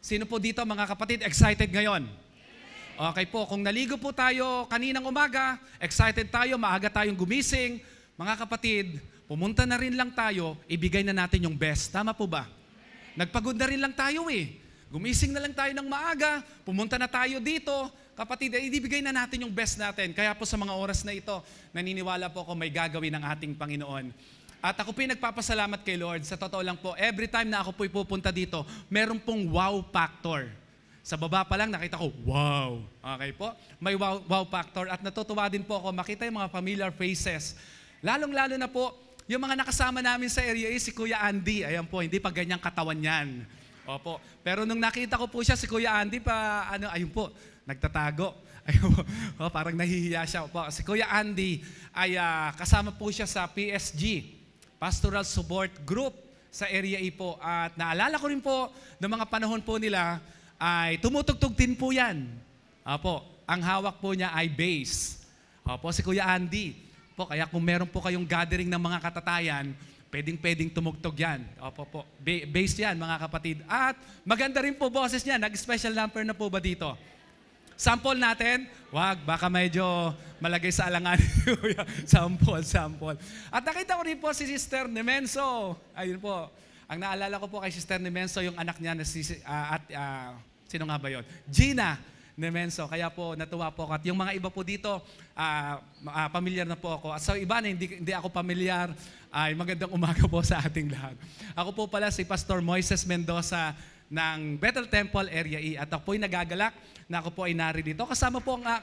Sino po dito mga kapatid excited ngayon? Okay po, kung naligo po tayo kaninang umaga, excited tayo, maaga tayong gumising, mga kapatid, pumunta na rin lang tayo, ibigay na natin yung best. Tama po ba? Nagpagod na rin lang tayo eh. Gumising na lang tayo ng maaga, pumunta na tayo dito, kapatid, ibigay na natin yung best natin. Kaya po sa mga oras na ito, naniniwala po ako may gagawin ng ating Panginoon. At ako po yung nagpapasalamat kay Lord. Sa totoo lang po, every time na ako po pupunta dito, meron pong wow factor. Sa baba pa lang, nakita ko, wow. Okay po? May wow factor. At natutuwa din po ako makita yung mga familiar faces. Lalong-lalo na po, yung mga nakasama namin sa area si Kuya Andy. Ayan po, hindi pa ganyang katawan yan. Opo. Pero nung nakita ko po siya, si Kuya Andy ayun po, nagtatago. Ayun po, parang nahihiya siya po. Si Kuya Andy ay kasama po siya sa PSG, Pastoral Support Group sa Area E po. At naalala ko rin po, ng mga panahon po nila, ay tumutugtog din po yan. Opo, ang hawak po niya ay bass. Opo, si Kuya Andy. Po, kaya kung meron po kayong gathering ng mga katatayan, pwedeng tumugtog yan. Opo po, bass yan mga kapatid. At maganda rin po boses niya. Nag-special number na po ba dito? Sample natin? Wag, baka medyo malagay sa alangan. Sample. At nakita ko rin po si Sister Nemenso. Ayun po. Ang naalala ko po kay Sister Nemenso, yung anak niya na sino nga ba yun? Gina Nemenso. Kaya po natuwa po ako. At yung mga iba po dito, pamilyar na po ako. At sa iba na hindi ako pamilyar, ay magandang umaga po sa ating lahat. Ako po pala si Pastor Moises Mendoza ng Bethel Temple Area E. At ako po'y nagagalak na ako po ay narito. Kasama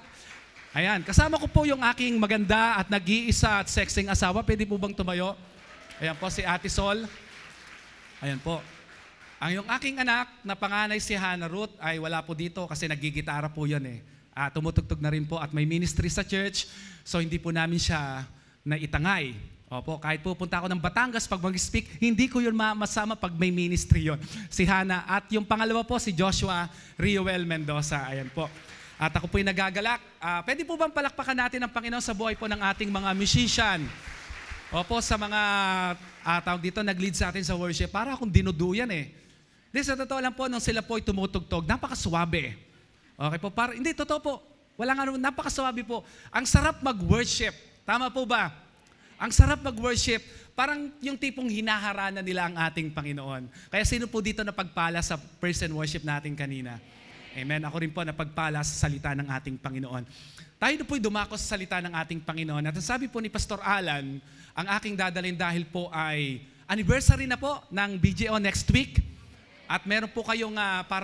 ko po yung aking maganda at nag-iisa at sexing asawa. Pwede po bang tumayo? Ayan po si Ate Sol. Ayan po. Yung aking anak na panganay si Hannah Ruth ay wala po dito kasi nagigitara po yun eh. Tumutugtog na rin po at may ministry sa church, so hindi po namin siya naitangay. Opo, kahit pupunta ako ng Batangas pag mag-speak, hindi ko yun masama pag may ministry yun. Si Hannah. At yung pangalawa po, si Joshua Rioel Mendoza. Ayan po. At ako po'y nagagalak. Pwede po bang palakpakan natin ang Panginoon sa buhay po ng ating mga musician? Opo, sa mga tawag dito, nag-lead sa atin sa worship. Para akong dinuduyan eh. Hindi, sa totoo lang po, nung sila po'y tumutugtog, napakaswabe. Okay po, hindi, totoo po. Napakaswabe po. Ang sarap mag-worship. Tama po ba? Ang sarap mag-worship. Parang yung tipong hinaharana nila ang ating Panginoon. Kaya sino po dito napagpala sa praise and worship natin kanina? Amen. Ako rin po napagpala sa salita ng ating Panginoon. Tayo na po'y dumako sa salita ng ating Panginoon. At sabi po ni Pastor Alan, ang aking dadalhin dahil po ay anniversary na po ng BGO next week. At meron po kayong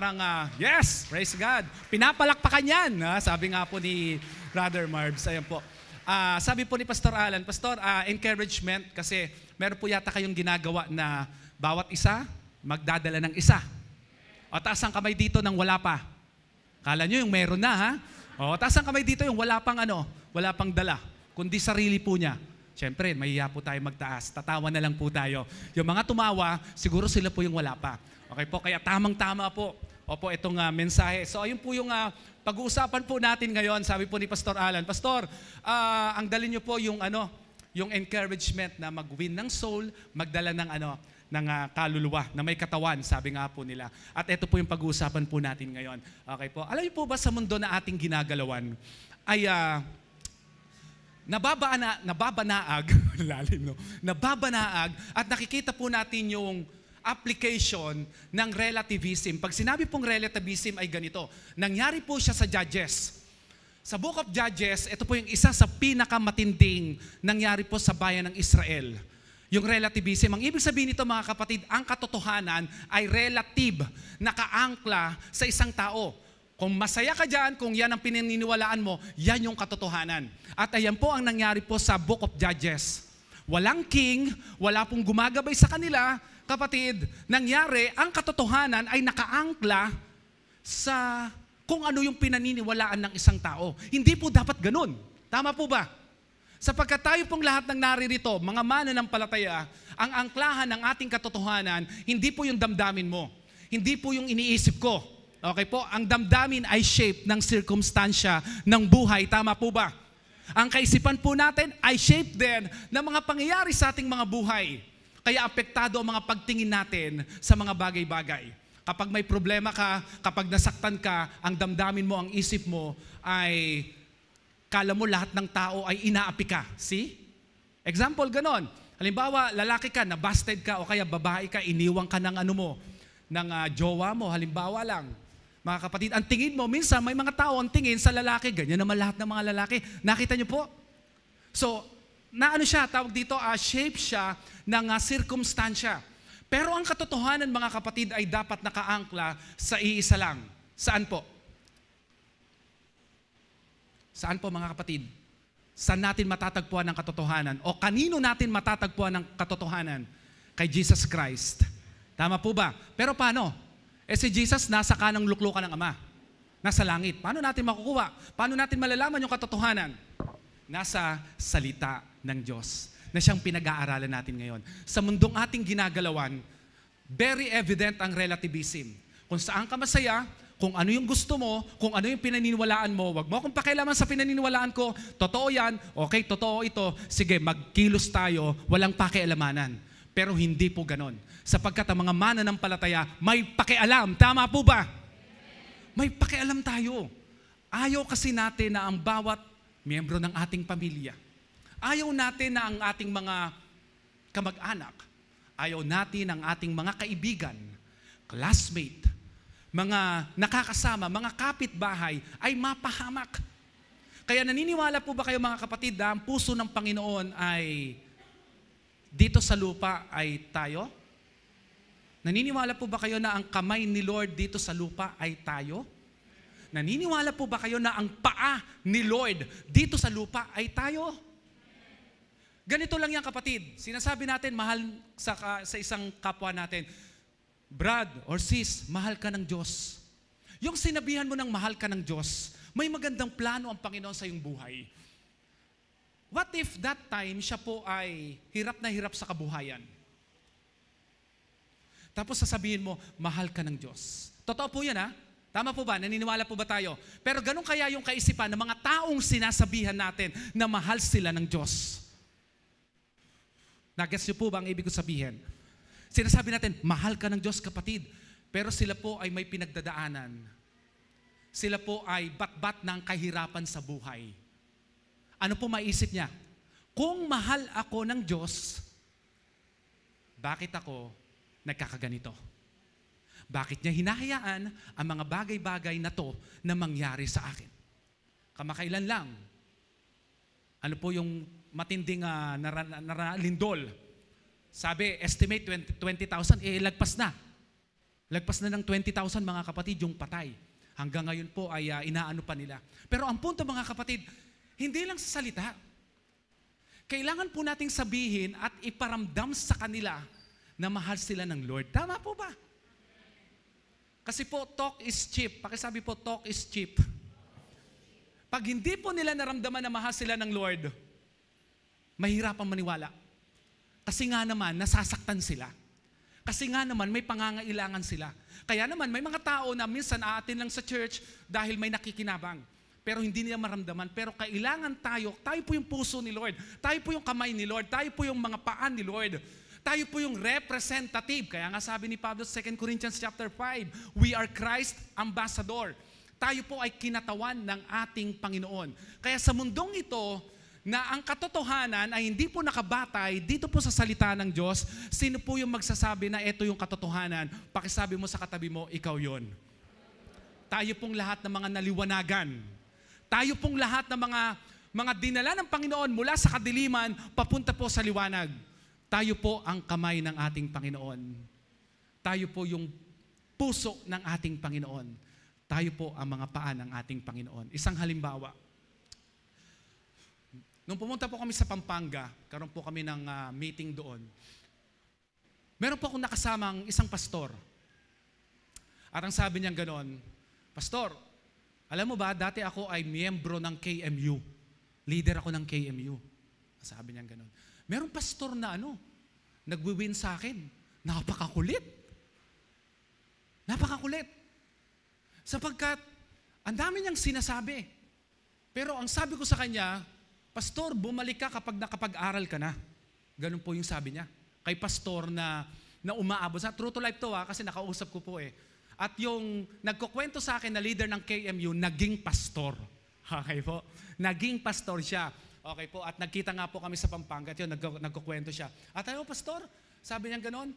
yes, praise God. Pinapalakpakan yan. Sabi nga po ni Brother Marbs. Ayan po. Sabi po ni Pastor Alan, Pastor, encouragement kasi meron po yata kayong ginagawa na bawat isa magdadala ng isa. O taas ang kamay dito ng wala pa. Kala nyo yung meron na ha? O taas ang kamay dito yung wala pang dala. Kundi sarili po niya. Siyempre, mahiya po tayo magtaas. Tatawa na lang po tayo. Yung mga tumawa, siguro sila po yung wala pa. Okay po, kaya tamang-tama po. Opo, itong mensahe. So, ayun po yung pag-uusapan po natin ngayon. Sabi po ni Pastor Alan, Pastor, ang dalhin niyo po yung yung encouragement na mag-win ng soul, magdala ng ng kaluluwa na may katawan, sabi nga po nila. At ito po yung pag-uusapan po natin ngayon. Okay po. Alam niyo po ba sa mundo na ating ginagalawan ay nababanaag lalim, no? Nababanaag at nakikita po natin yung application ng relativism. Pag sinabi pong relativism ay ganito, nangyari po siya sa Judges. Sa Book of Judges, ito po yung isa sa pinakamatinding nangyari po sa bayan ng Israel. Yung relativism. Ang ibig sabihin nito mga kapatid, ang katotohanan ay relative, nakaangkla sa isang tao. Kung masaya ka dyan, kung yan ang pinaniniwalaan mo, yan yung katotohanan. At ayan po ang nangyari po sa Book of Judges. Walang king, wala pong gumagabay sa kanila, kapatid, nangyari, ang katotohanan ay nakaangkla sa kung ano yung pinaniniwalaan ng isang tao. Hindi po dapat ganun. Tama po ba? Sapagkat tayo pong lahat ng naririto, mga mananampalataya, ang angklahan ng ating katotohanan, hindi po yung damdamin mo. Hindi po yung iniisip ko. Okay po? Ang damdamin ay shape ng circumstansya ng buhay. Tama po ba? Ang kaisipan po natin ay shape din ng mga pangyayari sa ating mga buhay. Kaya apektado ang mga pagtingin natin sa mga bagay-bagay. Kapag may problema ka, kapag nasaktan ka, ang damdamin mo, ang isip mo ay kala mo lahat ng tao ay inaapi ka. See? Example, ganon. Halimbawa, lalaki ka, nabasted ka, o kaya babae ka, iniwang ka ng ng jowa mo. Halimbawa lang, mga kapatid, ang tingin mo, minsan may mga tao ang tingin sa lalaki, ganyan naman lahat ng mga lalaki. Nakita niyo po? So, tawag dito, shape siya ng circumstansya. Pero ang katotohanan, mga kapatid, ay dapat nakaangkla sa iisa lang. Saan po? Saan po, mga kapatid? Saan natin matatagpuan ang katotohanan? O kanino natin matatagpuan ang katotohanan? Kay Jesus Christ. Tama po ba? Pero paano? Si Jesus nasa kanang luklukan ng Ama. Nasa langit. Paano natin makukuha? Paano natin malalaman yung katotohanan? Nasa salita ng Diyos na siyang pinag-aaralan natin ngayon. Sa mundong ating ginagalawan, very evident ang relativism. Kung saan ka masaya, kung ano yung gusto mo, kung ano yung pinaniniwalaan mo, wag mo akong pakialaman sa pinaniniwalaan ko, totoo yan, okay, totoo ito, sige, magkilos tayo, walang pakialamanan. Pero hindi po ganon. Sapagkat ang mga mananampalataya, may pakialam. Tama po ba? May pakialam tayo. Ayaw kasi natin na ang bawat miyembro ng ating pamilya, ayaw natin na ang ating mga kamag-anak, ayaw natin ang ating mga kaibigan, classmate, mga nakakasama, mga kapitbahay ay mapahamak. Kaya naniniwala po ba kayo, mga kapatid, na ang puso ng Panginoon ay dito sa lupa ay tayo? Naniniwala po ba kayo na ang kamay ni Lord dito sa lupa ay tayo? Naniniwala po ba kayo na ang paa ni Lord dito sa lupa ay tayo? Ganito lang yan, kapatid. Sinasabi natin, mahal sa isang kapwa natin, Brad or sis, mahal ka ng Diyos. Yung sinabihan mo ng mahal ka ng Diyos, may magandang plano ang Panginoon sa iyong buhay. What if that time, siya po ay hirap na hirap sa kabuhayan? Tapos sasabihin mo, mahal ka ng Diyos. Totoo po yan, ha? Tama po ba? Naniniwala po ba tayo? Pero ganun kaya yung kaisipan ng mga taong sinasabihan natin na mahal sila ng Diyos? Nagets niyo po ba ang ibig ko sabihin? Sinasabi natin, mahal ka ng Diyos, kapatid. Pero sila po ay may pinagdadaanan. Sila po ay bat-bat ng kahirapan sa buhay. Ano po maisip niya? Kung mahal ako ng Diyos, bakit ako nagkakaganito? Bakit niya hinahayaan ang mga bagay-bagay na to na mangyari sa akin? Kamakailan lang, ano po yung matinding lindol? Sabi, estimate 20,000, lagpas na. Lagpas na ng 20,000, mga kapatid, yung patay. Hanggang ngayon po ay inaano pa nila. Pero ang punto, mga kapatid, hindi lang sa salita. Kailangan po nating sabihin at iparamdam sa kanila na mahal sila ng Lord. Tama po ba? Kasi po, talk is cheap. Pakisabi po, talk is cheap. Pag hindi po nila naramdaman na mahal sila ng Lord, mahirapang maniwala. Kasi nga naman, nasasaktan sila. Kasi nga naman, may pangangailangan sila. Kaya naman, may mga tao na minsan aatin lang sa church dahil may nakikinabang. Pero hindi nila maramdaman. Pero kailangan tayo po yung puso ni Lord. Tayo po yung kamay ni Lord. Tayo po yung mga paan ni Lord. Tayo po yung representative. Kaya nga sabi ni Pablo sa 2 Corinthians chapter 5, we are Christ ambassador. Tayo po ay kinatawan ng ating Panginoon. Kaya sa mundong ito, na ang katotohanan ay hindi po nakabatay dito po sa salita ng Diyos, sino po yung magsasabi na ito yung katotohanan? Pakisabi mo sa katabi mo, ikaw yon. Tayo pong lahat ng mga naliwanagan. Tayo pong lahat ng mga dinala ng Panginoon mula sa kadiliman papunta po sa liwanag. Tayo po ang kamay ng ating Panginoon. Tayo po yung puso ng ating Panginoon. Tayo po ang mga paa ng ating Panginoon. Isang halimbawa. Nung pumunta po kami sa Pampanga, karoon po kami ng meeting doon. Meron po akong nakasamang isang pastor. At ang sabi niya gano'n, Pastor, alam mo ba, dati ako ay miyembro ng KMU. Leader ako ng KMU. Sabi niya gano'n. Meron pastor na nagwi-win sa akin. Napakakulit. Napakakulit. Sapagkat, ang dami niyang sinasabi. Pero ang sabi ko sa kanya, Pastor, bumalik ka kapag nakapag-aral ka na. Ganun po yung sabi niya. Kay pastor na umaabot. Sa true to life to kasi nakausap ko po At yung nagkukwento sa akin na leader ng KMU, naging pastor. Okay po? Naging pastor siya. Okay po? At nagkita nga po kami sa Pampanga at yun, nagkukwento siya. At ano, pastor? Sabi niya gano'n,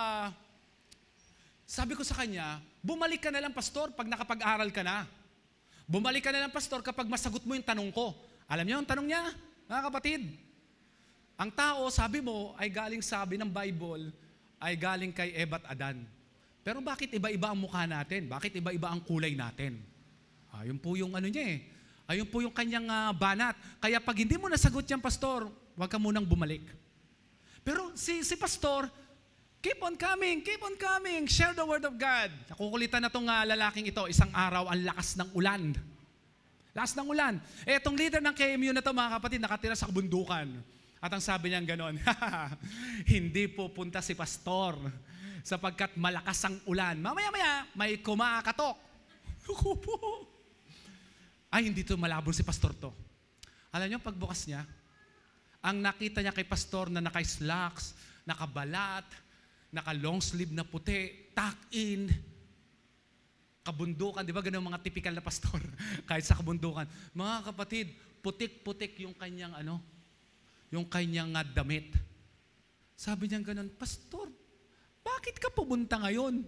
sabi ko sa kanya, bumalik ka na lang, pastor, pag nakapag-aral ka na. Bumalik ka na lang, pastor, kapag masagot mo yung tanong ko. Alam niyo yung tanong niya, mga kapatid? Ang tao, sabi mo, ay galing sabi ng Bible, ay galing kay Eva at Adan. Pero bakit iba-iba ang mukha natin? Bakit iba-iba ang kulay natin? Ayun po yung ano niya eh. Ayun po yung kanyang banat. Kaya pag hindi mo nasagot yan, pastor, huwag ka munang bumalik. Pero si pastor, keep on coming, share the word of God. Nakukulitan na itong lalaking ito, isang araw, ang lakas ng ulan. Lakas ng ulan. Itong leader ng KMU na ito, mga kapatid, nakatira sa kabundukan. At ang sabi niya gano'n, hindi pupunta si pastor sapagkat malakas ang ulan. Mamaya-maya, may kumakatok. Ako po. Ay, hindi to malabo si pastor to. Alam niyo, pagbukas niya, ang nakita niya kay pastor na naka-slacks, nakabalat, naka-long sleeve na puti, tuck-in, kabundukan, di ba ganun mga typical na pastor, kahit sa kabundukan. Mga kapatid, putik-putik yung kanyang yung kanyang damit. Sabi niya ganun, pastor, bakit ka pumunta ngayon?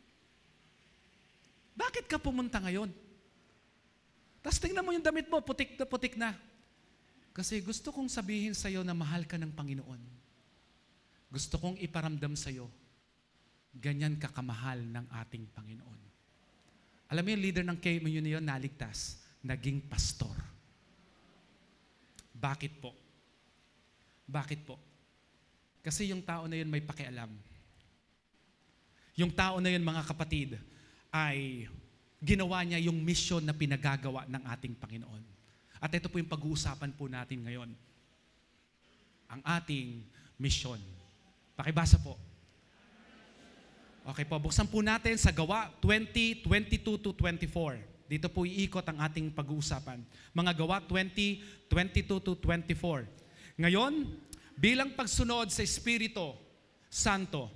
Bakit ka pumunta ngayon? Tapos tingnan mo yung damit mo, putik na putik na. Kasi gusto kong sabihin sa iyo na mahal ka ng Panginoon. Gusto kong iparamdam sa iyo, ganyan ka kamahal ng ating Panginoon. Alam mo yung leader ng KMU na yun, naligtas, naging pastor. Bakit po? Bakit po? Kasi yung tao na yun may pakialam. Yung tao na yun, mga kapatid, ay ginawa niya yung mission na pinagagawa ng ating Panginoon. At ito po yung pag-uusapan po natin ngayon. Ang ating mission. Pakibasa po. Okay po, buksan po natin sa Gawa 20:22-24. Dito po iikot ang ating pag-uusapan. Mga Gawa 20:22-24. Ngayon, bilang pagsunod sa Espiritu Santo,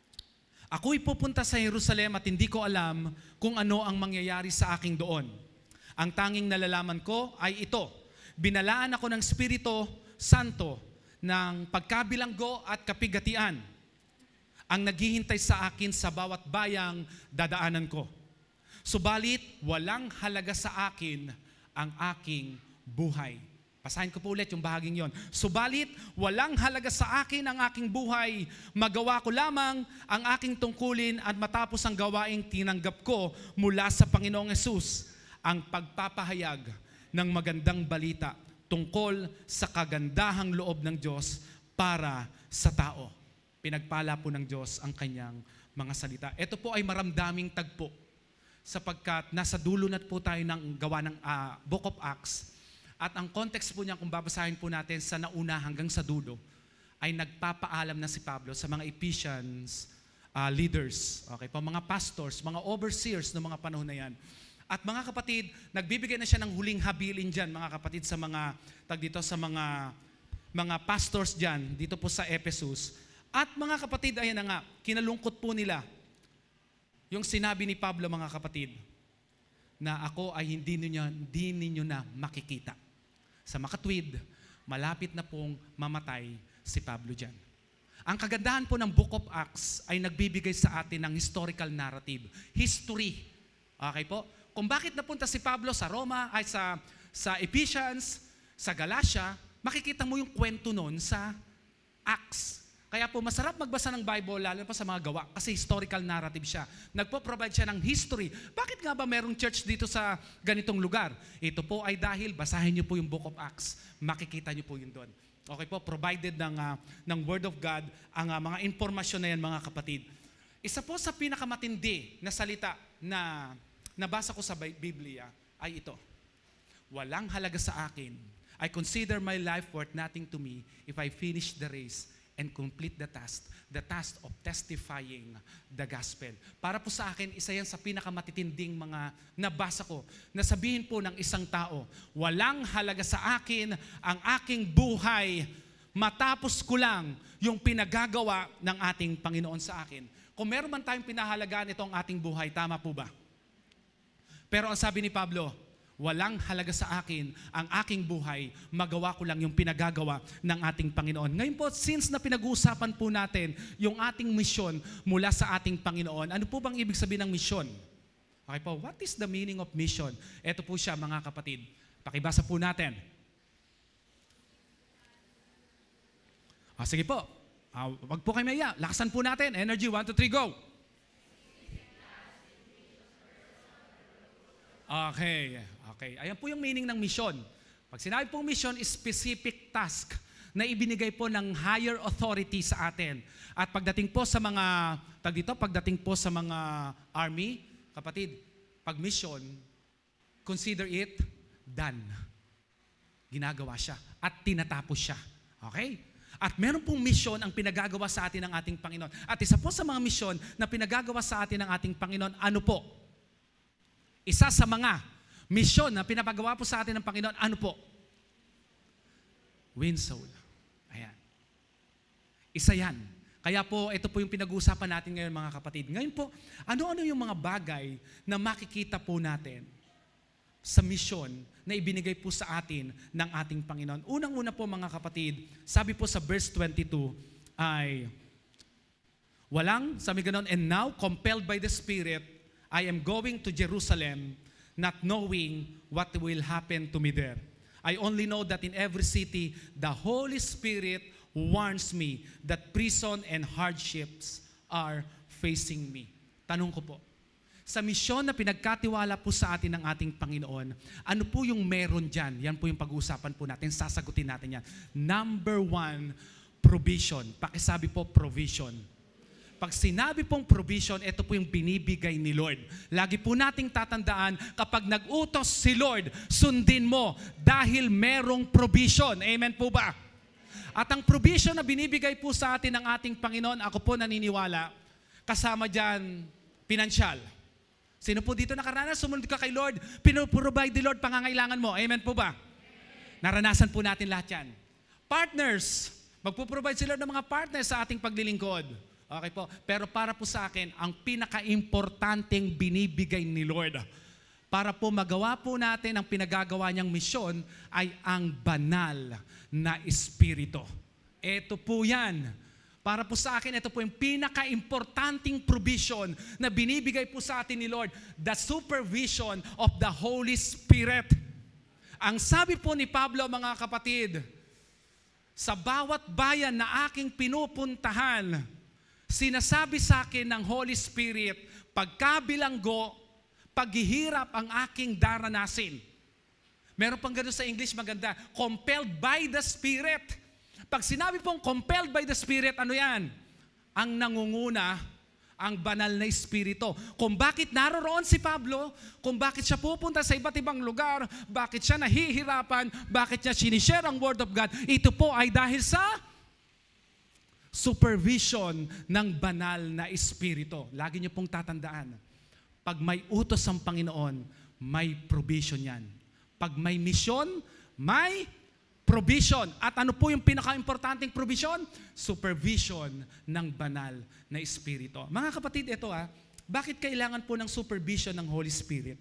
ako'y pupunta sa Jerusalem at hindi ko alam kung ano ang mangyayari sa aking doon. Ang tanging nalalaman ko ay ito. Binalaan ako ng Espiritu Santo ng pagkabilanggo at kapigatian ang naghihintay sa akin sa bawat bayang dadaanan ko. Subalit, walang halaga sa akin ang aking buhay. Basahin ko po ulit yung bahaging yon. Subalit, walang halaga sa akin ang aking buhay. Magawa ko lamang ang aking tungkulin at matapos ang gawaing tinanggap ko mula sa Panginoong Hesus, ang pagpapahayag ng magandang balita tungkol sa kagandahang loob ng Diyos para sa tao. Pinagpala po ng Diyos ang kanyang mga salita. Ito po ay maramdaming tagpo sapagkat nasa dulo na po tayo ng gawa ng Book of Acts. At ang context po niya, kung babasahin po natin sa nauna hanggang sa dulo, ay nagpapaalam na si Pablo sa mga Ephesians leaders, okay, po, mga pastors, mga overseers ng mga panahon na yan. At mga kapatid, nagbibigay na siya ng huling habilin dyan, mga kapatid, sa mga, sa mga pastors dyan, dito po sa Ephesus. At mga kapatid, ayan na nga, kinalungkot po nila yung sinabi ni Pablo, mga kapatid, na ako ay hindi ninyo na makikita. Sa makatwid, malapit na pong mamatay si Pablo dyan. Ang kagandahan po ng Book of Acts ay nagbibigay sa atin ng historical narrative. History. Okay po? Kung bakit napunta si Pablo sa Roma, ay sa Ephesians, sa Galatia, makikita mo yung kwento nun sa Acts. Kaya po masarap magbasa ng Bible, lalo pa sa mga gawa, kasi historical narrative siya. Nagpo-provide siya ng history. Bakit nga ba merong church dito sa ganitong lugar? Ito po ay dahil, basahin niyo po yung Book of Acts, makikita niyo po yun doon. Okay po, provided ng Word of God, ang mga informasyon na yan, mga kapatid. Isa po sa pinakamatindi na salita na nabasa ko sa Biblia ay ito. Walang halaga sa akin. I consider my life worth nothing to me if I finish the race and complete the task of testifying the gospel. Para po sa akin, isa yan sa pinakamatitinding mga nabasa ko, na sabihin po ng isang tao, walang halaga sa akin ang aking buhay, matapos ko lang yung pinagagawa ng ating Panginoon sa akin. Kung meron man tayong pinahalagaan itong ating buhay, tama po ba? Pero ang sabi ni Pablo, walang halaga sa akin ang aking buhay, magawa ko lang yung pinagagawa ng ating Panginoon. Ngayon po, since na pinag-uusapan po natin yung ating misyon mula sa ating Panginoon, ano po bang ibig sabihin ng misyon? Okay po, what is the meaning of mission? Ito po siya mga kapatid. Pakibasa po natin. Sige po, wag po kayo maya. Lakasan po natin. Energy, 1, 2, 3, go! Okay. Ayan po yung meaning ng mission. Pag sinabi pong mission is specific task na ibinigay po ng higher authority sa atin. At pagdating po sa mga, pagdating po sa mga army, kapatid, pag mission, consider it done. Ginagawa siya at tinatapos siya. Okay? At meron pong mission ang pinagagawa sa atin ng ating Panginoon. At isa po sa mga mission na pinagagawa sa atin ng ating Panginoon, ano po? Isa sa mga mission na pinapagawa po sa atin ng Panginoon, ano po? Win soul. Ayan. Isa yan. Kaya po, ito po yung pinag-uusapan natin ngayon mga kapatid. Ngayon po, ano-ano yung mga bagay na makikita po natin sa mission na ibinigay po sa atin ng ating Panginoon? Unang-una po mga kapatid, sabi po sa verse 22 ay, sabi ganon, and now, compelled by the Spirit, I am going to Jerusalem, not knowing what will happen to me there. I only know that in every city, the Holy Spirit warns me that prison and hardships are facing me. Tanong ko po, sa misyon na pinagkatiwala po sa atin ng ating Panginoon, ano po yung meron dyan? Yan po yung pag-uusapan po natin, sasagutin natin yan. Number 1, provision. Pakisabi po, provision. Pag sinabi pong provision, ito po yung binibigay ni Lord. Lagi po nating tatandaan, kapag nag-utos si Lord, sundin mo dahil merong provision. Amen po ba? At ang provision na binibigay po sa atin ng ating Panginoon, ako po naniniwala, kasama dyan, pinansyal. Sino po dito nakaranas? Sumunod ka kay Lord, pinoprovide ni Lord pangangailangan mo. Amen po ba? Naranasan po natin lahat yan. Partners, magpo-provide si Lord ng mga partners sa ating paglilingkod. Okay po. Pero para po sa akin, ang pinaka-importanteng binibigay ni Lord para po magawa po natin ang pinagagawa niyang misyon ay ang banal na Espiritu. Ito po yan. Para po sa akin, ito po yung pinaka-importanting provision na binibigay po sa atin ni Lord, the supervision of the Holy Spirit. Ang sabi po ni Pablo, mga kapatid, sa bawat bayan na aking pinupuntahan, sinasabi sa akin ng Holy Spirit, pagkabilanggo, paghihirap ang aking daranasin. Meron pang gano'n sa English maganda, compelled by the Spirit. Pag sinabi pong compelled by the Spirit, ano yan? Ang nangunguna, ang banal na Espiritu. Kung bakit naroroon si Pablo, kung bakit siya pupunta sa iba't ibang lugar, bakit siya nahihirapan, bakit niya sinishare ang Word of God, ito po ay dahil sa supervision ng banal na Espiritu. Lagi niyo pong tatandaan, pag may utos ang Panginoon, may provision yan. Pag may misyon, may provision. At ano po yung pinaka-importanting provision? Supervision ng banal na Espiritu. Mga kapatid, ito bakit kailangan po ng supervision ng Holy Spirit?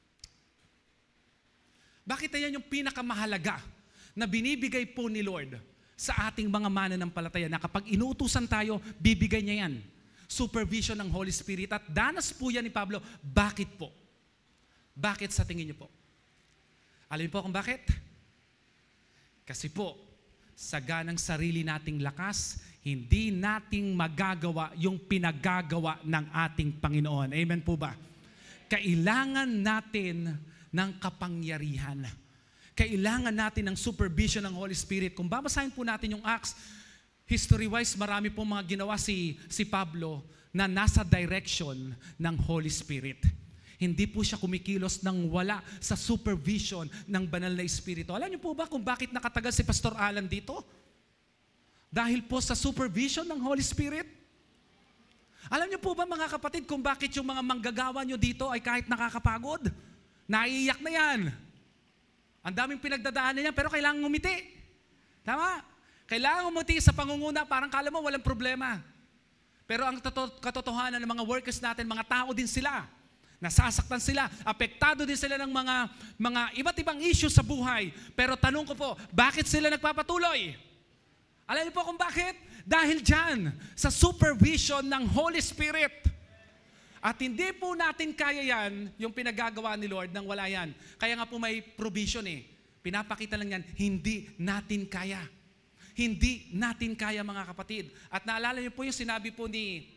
Bakit yan yung pinakamahalaga na binibigay po ni Lord sa ating mga mananampalataya na kapag inuutusan tayo, bibigay niya yan. Supervision ng Holy Spirit. At danas po yan ni Pablo. Bakit po? Bakit sa tingin niyo po? Alam niyo po kung bakit? Kasi po, sa ganang sarili nating lakas, hindi nating magagawa yung pinagagawa ng ating Panginoon. Amen po ba? Kailangan natin ng kapangyarihan. Kailangan natin ng supervision ng Holy Spirit. Kung babasahin po natin yung Acts, history-wise, marami pong mga ginawa si Pablo na nasa direction ng Holy Spirit. Hindi po siya kumikilos nang wala sa supervision ng banal na Espiritu. Alam niyo po ba kung bakit nakatagal si Pastor Alan dito? Dahil po sa supervision ng Holy Spirit. Alam niyo po ba mga kapatid kung bakit yung mga manggagawa niyo dito ay kahit nakakapagod? Naiiyak na yan. Ang daming pinagdadaanan niya pero kailangan ngumiti. Tama? Kailangan umati sa pangunguna, parang kala mo walang problema. Pero ang katotohanan ng mga workers natin, mga tao din sila. Nasasaktan sila, apektado din sila ng mga iba't ibang issue sa buhay. Pero tanong ko po, bakit sila nagpapatuloy? Alam niyo po kung bakit? Dahil dyan, sa supervision ng Holy Spirit. At hindi po natin kaya yan, yung pinagagawa ni Lord nang wala yan. Kaya nga po may provision eh. Pinapakita lang yan, hindi natin kaya. Hindi natin kaya, mga kapatid. At naalala niyo po yung sinabi po ni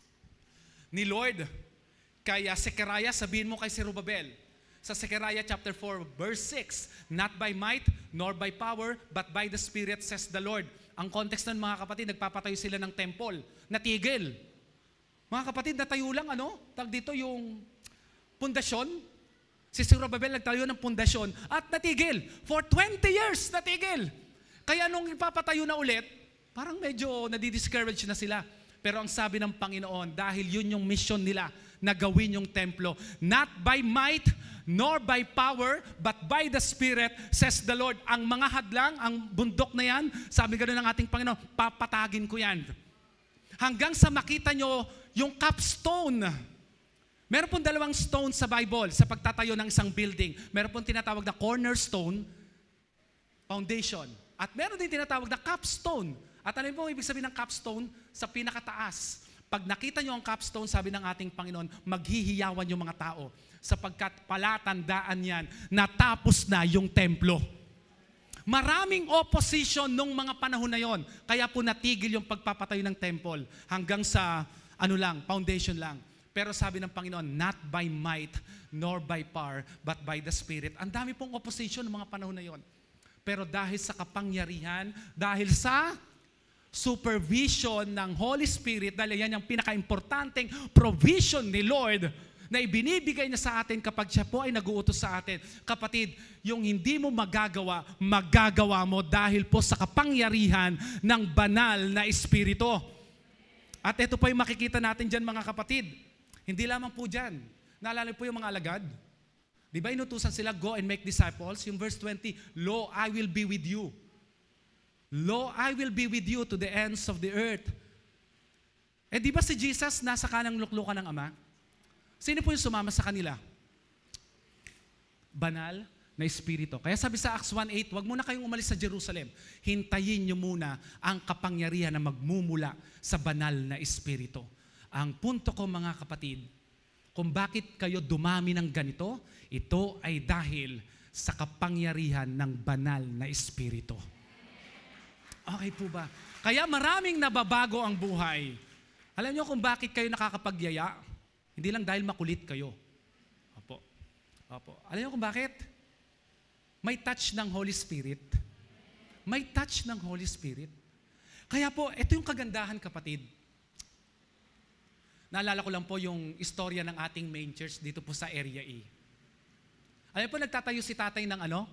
Lord kay Zechariah, sabihin mo kay Zerubbabel. Sa Zechariah chapter 4, verse 6, not by might, nor by power, but by the Spirit, says the Lord. Ang context ng mga kapatid, nagpapatayo sila ng temple. Natigil. Mga kapatid, natayo lang, dito yung pundasyon. Si Zerubbabel nagtayo ng pundasyon at natigil. For 20 years, natigil. Kaya nung ipapatayo na ulit, parang medyo nadidiscourage na sila. Pero ang sabi ng Panginoon, dahil yun yung mission nila, na gawin yung templo. Not by might, nor by power, but by the Spirit, says the Lord. Ang mga hadlang, ang bundok na yan, sabi gano'n ng ating Panginoon, papatagin ko yan. Hanggang sa makita nyo yung capstone. Meron pong dalawang stone sa Bible sa pagtatayo ng isang building. Meron pong tinatawag na cornerstone, foundation. At meron din tinatawag na capstone. At ano po ibig sabihin ng capstone? Sa pinakataas. Pag nakita nyo ang capstone, sabi ng ating Panginoon, maghihiyawan yung mga tao. Sapagkat palatandaan yan, natapos na yung templo. Maraming opposition nung mga panahon na yon. Kaya po natigil yung pagpapatayo ng temple. Hanggang sa, foundation lang. Pero sabi ng Panginoon, not by might, nor by power, but by the Spirit. Ang dami pong opposition ng mga panahon na yon. Pero dahil sa kapangyarihan, dahil sa supervision ng Holy Spirit, dahil yan yung pinaka-importanting provision ni Lord na ibinibigay niya sa atin kapag siya po ay nag-uutos sa atin. Kapatid, yung hindi mo magagawa, magagawa mo dahil po sa kapangyarihan ng banal na Espiritu. At ito po yung makikita natin dyan, mga kapatid. Hindi lamang po dyan. Naalala po yung mga alagad. Di ba inutusan sila, go and make disciples? Yung verse 20, lo, I will be with you. Lo, I will be with you to the ends of the earth. Eh di ba si Jesus nasa kanang luklukan ng Ama? Sino po yung sumama sa kanila? Banal na Espiritu. Kaya sabi sa Acts 1:8, wag muna kayong umalis sa Jerusalem. Hintayin nyo muna ang kapangyarihan na magmumula sa banal na Espiritu. Ang punto ko, mga kapatid, kung bakit kayo dumami ng ganito, ito ay dahil sa kapangyarihan ng banal na Espiritu. Okay po ba? Kaya maraming nababago ang buhay. Alam niyo kung bakit kayo nakakapagyaya? Hindi lang dahil makulit kayo. Opo. Alam niyo kung bakit? May touch ng Holy Spirit. May touch ng Holy Spirit. Kaya po, ito yung kagandahan, kapatid. Naalala ko lang po yung istorya ng ating main church dito po sa Area E. Alam po, nagtatayo si tatay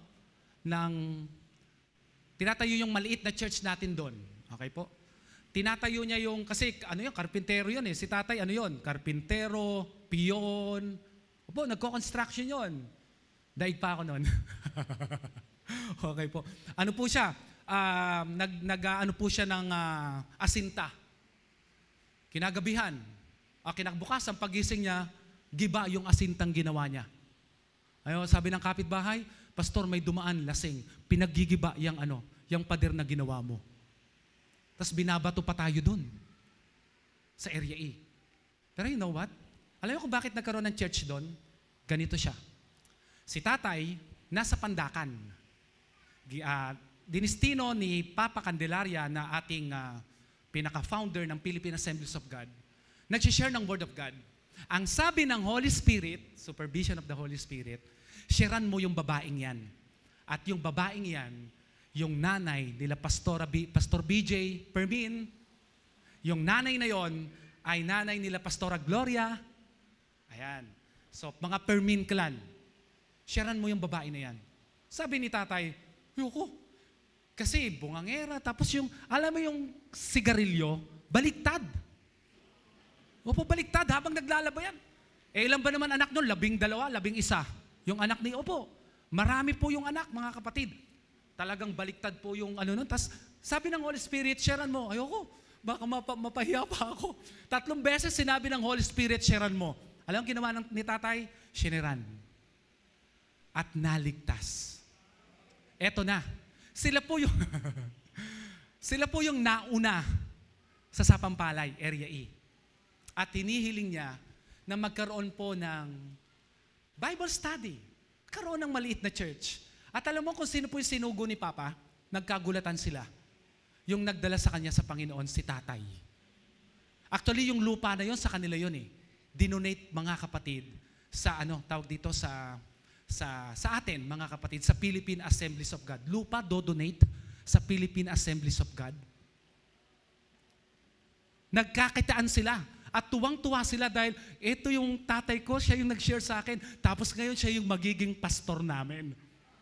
tinatayo yung maliit na church natin doon. Okay po? Tinatayo niya yung, kasi karpintero yun eh. Si tatay, karpintero, piyon. Opo, nagko-construction yun. Daig pa ako noon. Okay po. Ano po siya? Nag-ano po siya ng asinta. Kinagabihan. Kinagbukas, ang pagising niya, giba yung asintang ginawa niya. Ayun, sabi ng kapitbahay, Pastor, may dumaan lasing. Pinaggigiba yung pader na ginawa mo. Tapos binabato pa tayo dun sa Area E. Pero you know what? Alam mo kung bakit nagkaroon ng church doon? Ganito siya. Si tatay, nasa Pandakan. Dinistino ni Papa Candelaria na ating pinaka-founder ng Philippine Assemblies of God, nag-share ng Word of God. Ang sabi ng Holy Spirit, supervision of the Holy Spirit, sharean mo yung babaeng yan. At yung babaeng yan, yung nanay nila Pastor BJ Permin, yung nanay na yon ay nanay nila Pastora Gloria. Ayan. So, mga Permin clan. Sharean mo yung babae na yan. Sabi ni tatay, yuko. Kasi bungangera, tapos yung, alam mo yung sigarilyo, baliktad. Opo, baliktad habang naglalabayan. Ilan ba naman anak nun? 12, 11. Yung anak ni Opo. Marami po yung anak, mga kapatid. Talagang baliktad po yung ano nun. Tapos sabi ng Holy Spirit, sharean mo. Ayoko, baka mapahiya pa ako. 3 beses sinabi ng Holy Spirit, sharean mo. Alam ang ginawa ni tatay? Sharean. At naligtas. Eto na. Sila po yung sila po yung nauna sa Sapampalay, Area E. At hinihiling niya na magkaroon po ng Bible study. Karoon ng maliit na church. At alam mo kung sino po yung sinugo ni Papa? Nagkagulatan sila. Yung nagdala sa kanya sa Panginoon, si tatay. Actually, yung lupa na yon sa kanila yon eh. Dinonate mga kapatid sa tawag dito sa atin, mga kapatid, sa Philippine Assemblies of God. Lupa do-donate sa Philippine Assemblies of God. Nagkakitaan sila. At tuwang-tuwa sila dahil ito yung tatay ko, siya yung nag-share sa akin. Tapos ngayon siya yung magiging pastor namin.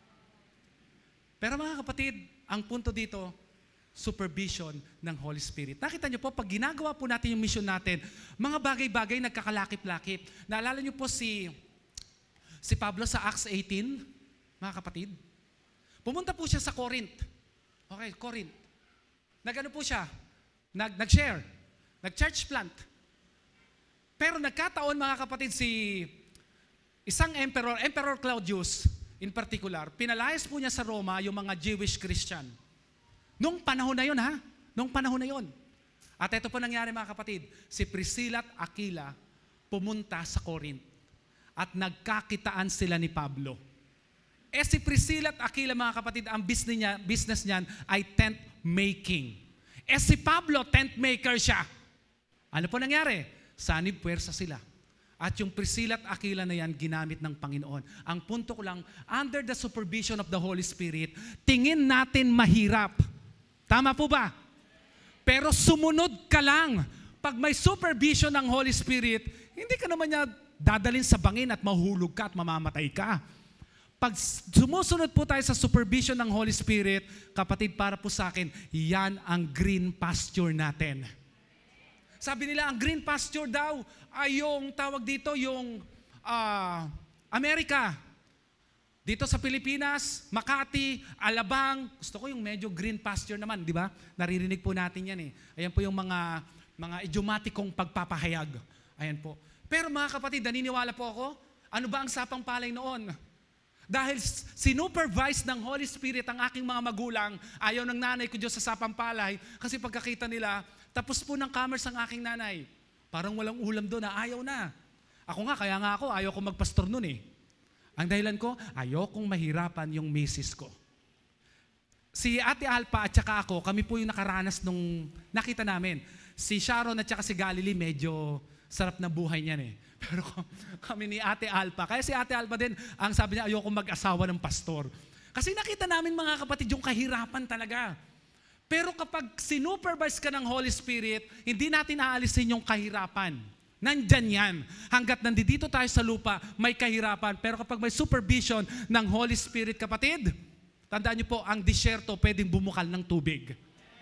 Pero mga kapatid, ang punto dito, supervision ng Holy Spirit. Nakita niyo po, pag ginagawa po natin yung mission natin, mga bagay-bagay nagkakalakip-lakip. Naalala niyo po si Pablo sa Acts 18, mga kapatid? Pumunta po siya sa Corinth. Okay, Corinth. Nag-ano po siya? Nag-share. Nag-church plant. Pero nagkataon, mga kapatid, isang Emperor Claudius, in particular, pinalayas po niya sa Roma yung mga Jewish Christian. Nung panahon na yun, ha? Nung panahon na yun. At ito po nangyari, mga kapatid. Si Priscilla at Aquila pumunta sa Corinth. At nagkakitaan sila ni Pablo. Si Priscilla at Aquila, mga kapatid, ang business niyan ay tent making. Si Pablo, tent maker siya. Ano po nangyari? Sanib puwersa sila. At yung Priscilla at Aquila na yan, ginamit ng Panginoon. Ang punto ko lang, under the supervision of the Holy Spirit, tingin natin mahirap. Tama po ba? Pero sumunod ka lang. Pag may supervision ng Holy Spirit, hindi ka naman niya dadalhin sa bangin at mahulog ka at mamamatay ka. Pag sumusunod po tayo sa supervision ng Holy Spirit, kapatid, para po sa akin, yan ang green pasture natin. Sabi nila, ang green pasture daw ay yung tawag dito, yung Amerika. Dito sa Pilipinas, Makati, Alabang, gusto ko yung medyo green pasture naman, di ba? Naririnig po natin yan eh. Ayan po yung mga idiomatikong pagpapahayag. Ayan po. Pero mga kapatid, naniniwala po ako, ano ba ang sapang palay noon? Dahil sinupervise ng Holy Spirit ang aking mga magulang, ayaw ng nanay ko Diyos sa sapang palay, kasi pagkakita nila, tapos po ng commerce ang aking nanay. Parang walang ulam doon na ayaw na. Ako nga, kaya nga ako, ayaw kong magpastor noon eh. Ang dahilan ko, ayaw kong mahirapan yung misis ko. Si Ate Alpa at saka ako, kami po yung nakaranas nung nakita namin. Si Sharon at saka si Galilee, medyo sarap na buhay niyan eh. Pero kami ni Ate Alpa, kaya si Ate Alpa din, ang sabi niya, ayaw kong mag-asawa ng pastor. Kasi nakita namin mga kapatid yung kahirapan talaga. Pero kapag sinupervise ka ng Holy Spirit, hindi natin aalisin yung kahirapan. Nandyan yan. Hanggat nandito tayo sa lupa, may kahirapan. Pero kapag may supervision ng Holy Spirit, kapatid, tandaan niyo po, ang disyerto pwedeng bumukal ng tubig.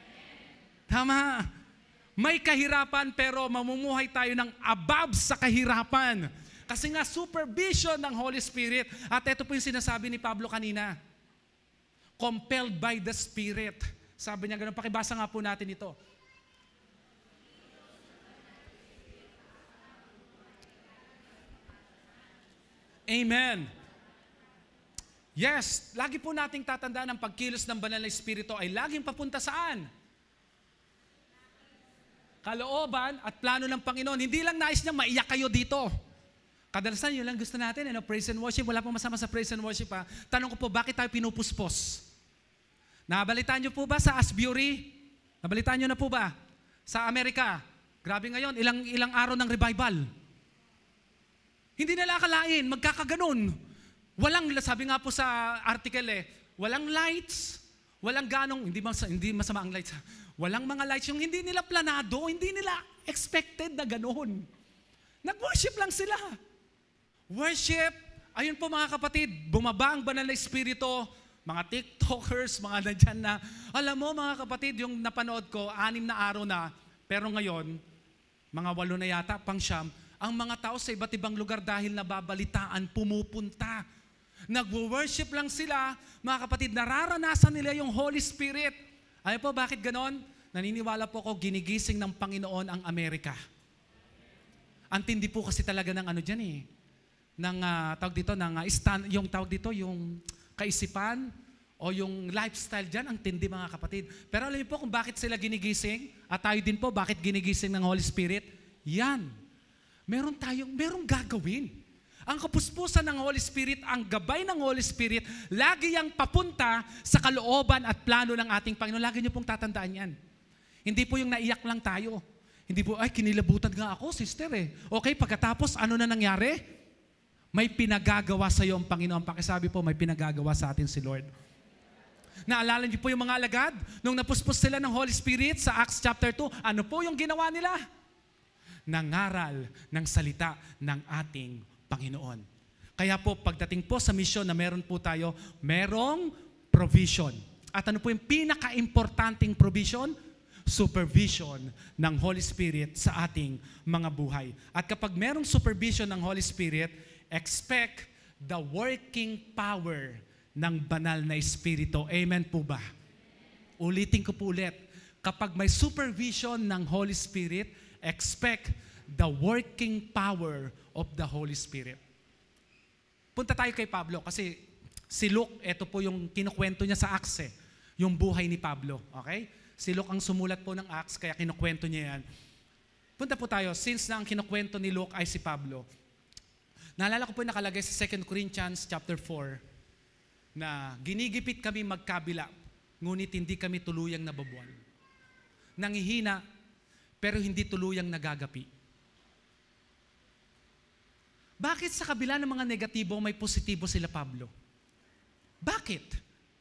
Tama. May kahirapan pero mamumuhay tayo ng above sa kahirapan. Kasi nga supervision ng Holy Spirit. At ito po yung sinasabi ni Pablo kanina. Compelled by the Spirit. Sabi niya ganun, pakibasa nga po natin ito. Amen. Yes, lagi po nating tatandaan ang pagkilos ng banal na Espiritu ay laging papunta saan? Kalooban at plano ng Panginoon. Hindi lang nais niyang maiyak kayo dito. Kadalasan yun lang gusto natin, praise and worship. Wala pong masama sa praise and worship. Tanong ko po, bakit tayo pinupuspos? Nabalitaan niyo po ba sa Asbury? Nabalitaan niyo na po ba? Sa Amerika. Grabe ngayon, ilang araw ng revival. Hindi nila akalain, magkakaganon. Walang, sabi nga po sa article walang lights, walang ganong, hindi masama ang lights. Walang mga lights, yung hindi nila planado, hindi nila expected na ganon. Nag-worship lang sila. Worship, ayun po mga kapatid, bumaba ang banal na Espiritu, mga TikTokers, mga nandyan na, alam mo mga kapatid, yung napanood ko, 6 na araw na, pero ngayon, mga 8 na yata, pang 9, ang mga tao sa iba't ibang lugar dahil nababalitaan, pumupunta. Nagwo-worship lang sila, mga kapatid, nararanasan nila yung Holy Spirit. Alam po bakit ganon? Naniniwala po ako, ginigising ng Panginoon ang Amerika. Antindi po kasi talaga ng ano dyan eh. Ng tawag dito, yung tawag dito, yung kaisipan o yung lifestyle dyan, ang tindi mga kapatid. Pero alam niyo po kung bakit sila ginigising? At tayo din po, bakit ginigising ng Holy Spirit? Yan. Merong gagawin. Ang kapuspusan ng Holy Spirit, ang gabay ng Holy Spirit, lagi yang papunta sa kalooban at plano ng ating Panginoon. Lagi niyo pong tatandaan yan. Hindi po yung naiyak lang tayo. Hindi po, ay kinilabutan nga ako, sister eh. Okay, pagkatapos, ano na nangyari? May pinagagawa sa iyo ang Panginoon. Pakisabi po, may pinagagawa sa atin si Lord. Naalala niyo po yung mga alagad? Nung napuspos sila ng Holy Spirit sa Acts chapter 2, ano po yung ginawa nila? Nangaral ng salita ng ating Panginoon. Kaya po, pagdating po sa misyon na meron po tayo, merong provision. At ano po yung pinaka-importanting provision? Supervision ng Holy Spirit sa ating mga buhay. At kapag merong supervision ng Holy Spirit, expect the working power ng banal na Espiritu. Amen po ba? Ulitin ko po ulit. Kapag may supervision ng Holy Spirit, expect the working power of the Holy Spirit. Punta tayo kay Pablo kasi si Luke, ito po yung kinukwento niya sa Acts eh, yung buhay ni Pablo. Okay? Si Luke ang sumulat po ng Acts, kaya kinukwento niya yan. Punta po tayo, since na ang kinukwento ni Luke ay si Pablo. Naalala ko po nakalagay sa 2 Corinthians chapter 4 na ginigipit kami magkabila, ngunit hindi kami tuluyang nababuan. Nangihina, pero hindi tuluyang nagagapi. Bakit sa kabila ng mga negatibo may positibo sila Pablo? Bakit?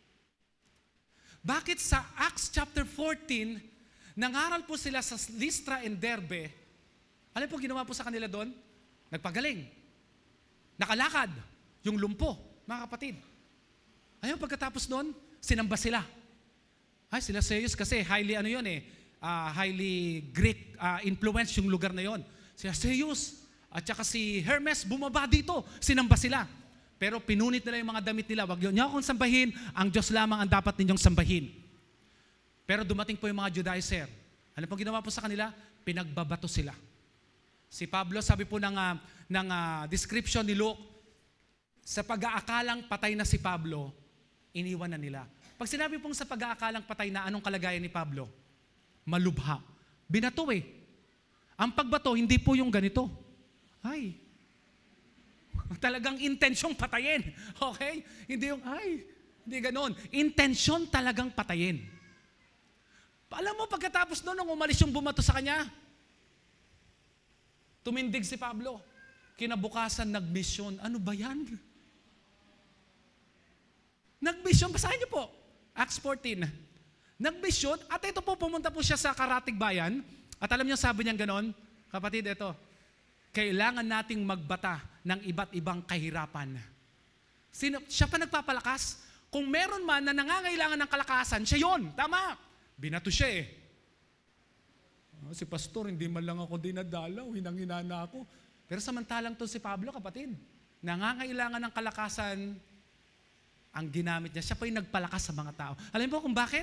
Bakit sa Acts chapter 14, nangaral po sila sa Lystra and Derbe, alam po ginawa po sa kanila doon? Nagpagaling. Nakalakad. Yung lumpo, mga kapatid. Ayun, pagkatapos doon, sinamba sila. Ay, sila Zeus kasi highly highly Greek influence yung lugar na yon. Sila Zeus at saka si Hermes bumaba dito, sinamba sila. Pero pinunit nila yung mga damit nila. Wag niyo akong sambahin, ang Diyos lamang ang dapat ninyong sambahin. Pero dumating po yung mga Judaizer. Ano pong ginawa po sa kanila? Pinagbabato sila. Si Pablo, sabi po ng description ni Luke, sa pag-aakalang patay na si Pablo, iniwan na nila. Pag sinabi pong sa pag-aakalang patay na, anong kalagayan ni Pablo? Malubha. Binato eh. Ang pagbato, hindi po yung ganito. Ay, talagang intensyong patayin. Okay? Hindi yung, hindi ganon. Intensyon talagang patayin. Alam mo, pagkatapos noon, nung umalis yung bumato sa kanya, tumindig si Pablo. Kinabukasan, nagmisyon. Ano ba yan? Nagmisyon, basahin niyo po. Acts 14. Nagmisyon, at ito po, pumunta po siya sa Karatig Bayan. At alam niyo, sabi niya ganon, kapatid, ito, kailangan nating magbata ng iba't ibang kahirapan. Siya pa nagpapalakas. Kung meron man na nangangailangan ng kalakasan, siya yon. Tama. Binato siya eh. Si pastor, hindi man lang ako dinadalaw, hinang-hinana ako. Pero samantalang to si Pablo, kapatid, nangangailangan ng kalakasan, ang ginamit niya. Siya pa yung nagpalakas sa mga tao. Alam mo kung bakit?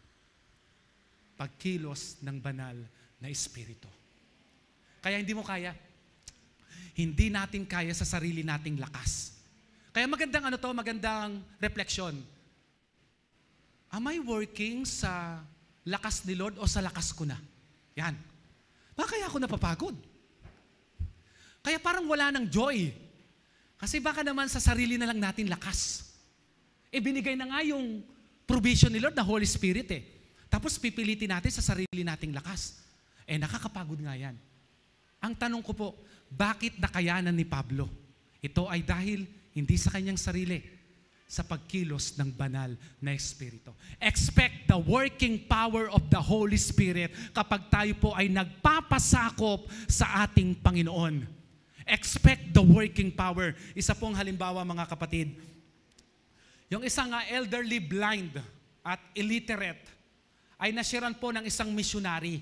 Pagkilos ng banal na Espiritu. Kaya hindi mo kaya. Hindi natin kaya sa sarili nating lakas. Kaya magandang refleksyon. Am I working sa lakas ni Lord o sa lakas ko na? Yan. Baka kaya ako napapagod? Kaya parang wala ng joy. Kasi baka naman sa sarili na lang natin lakas. Binigay na nga yung provision ni Lord na Holy Spirit eh. Tapos pipilitin natin sa sarili nating lakas. Nakakapagod nga yan. Ang tanong ko po, bakit nakayanan ni Pablo? Ito ay dahil hindi sa kanyang sarili, sa pagkilos ng banal na Espiritu. Expect the working power of the Holy Spirit kapag tayo po ay nagpapasakop sa ating Panginoon. Expect the working power. Isa pong halimbawa mga kapatid, yung isang elderly blind at illiterate ay nashiran po ng isang missionary.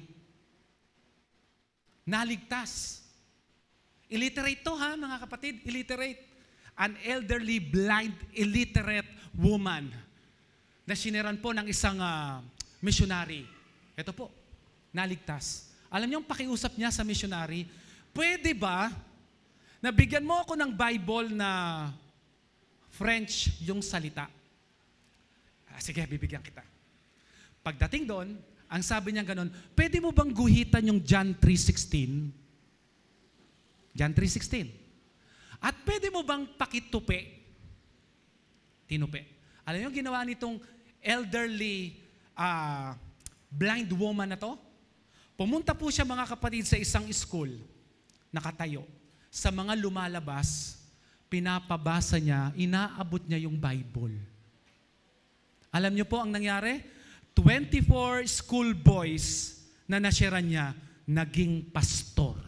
Naligtas. Illiterate to ha mga kapatid, illiterate. an elderly, blind, illiterate woman na siniran po ng isang missionary. Ito po, naligtas. Alam niyo ang pakiusap niya sa missionary, pwede ba na bigyan mo ako ng Bible na French yung salita? Sige, bibigyan kita. Pagdating doon, ang sabi niya ganun, pwede mo bang guhitan yung John 3:16? John 3:16. At pwede mo bang pakitupi? Tinupi. Alam niyo yung ginawa nitong elderly blind woman na to? Pumunta po siya mga kapatid sa isang school, nakatayo. Sa mga lumalabas, pinapabasa niya, inaabot niya yung Bible. Alam niyo po ang nangyari? 24 school boys na nasyaran niya, naging pastor.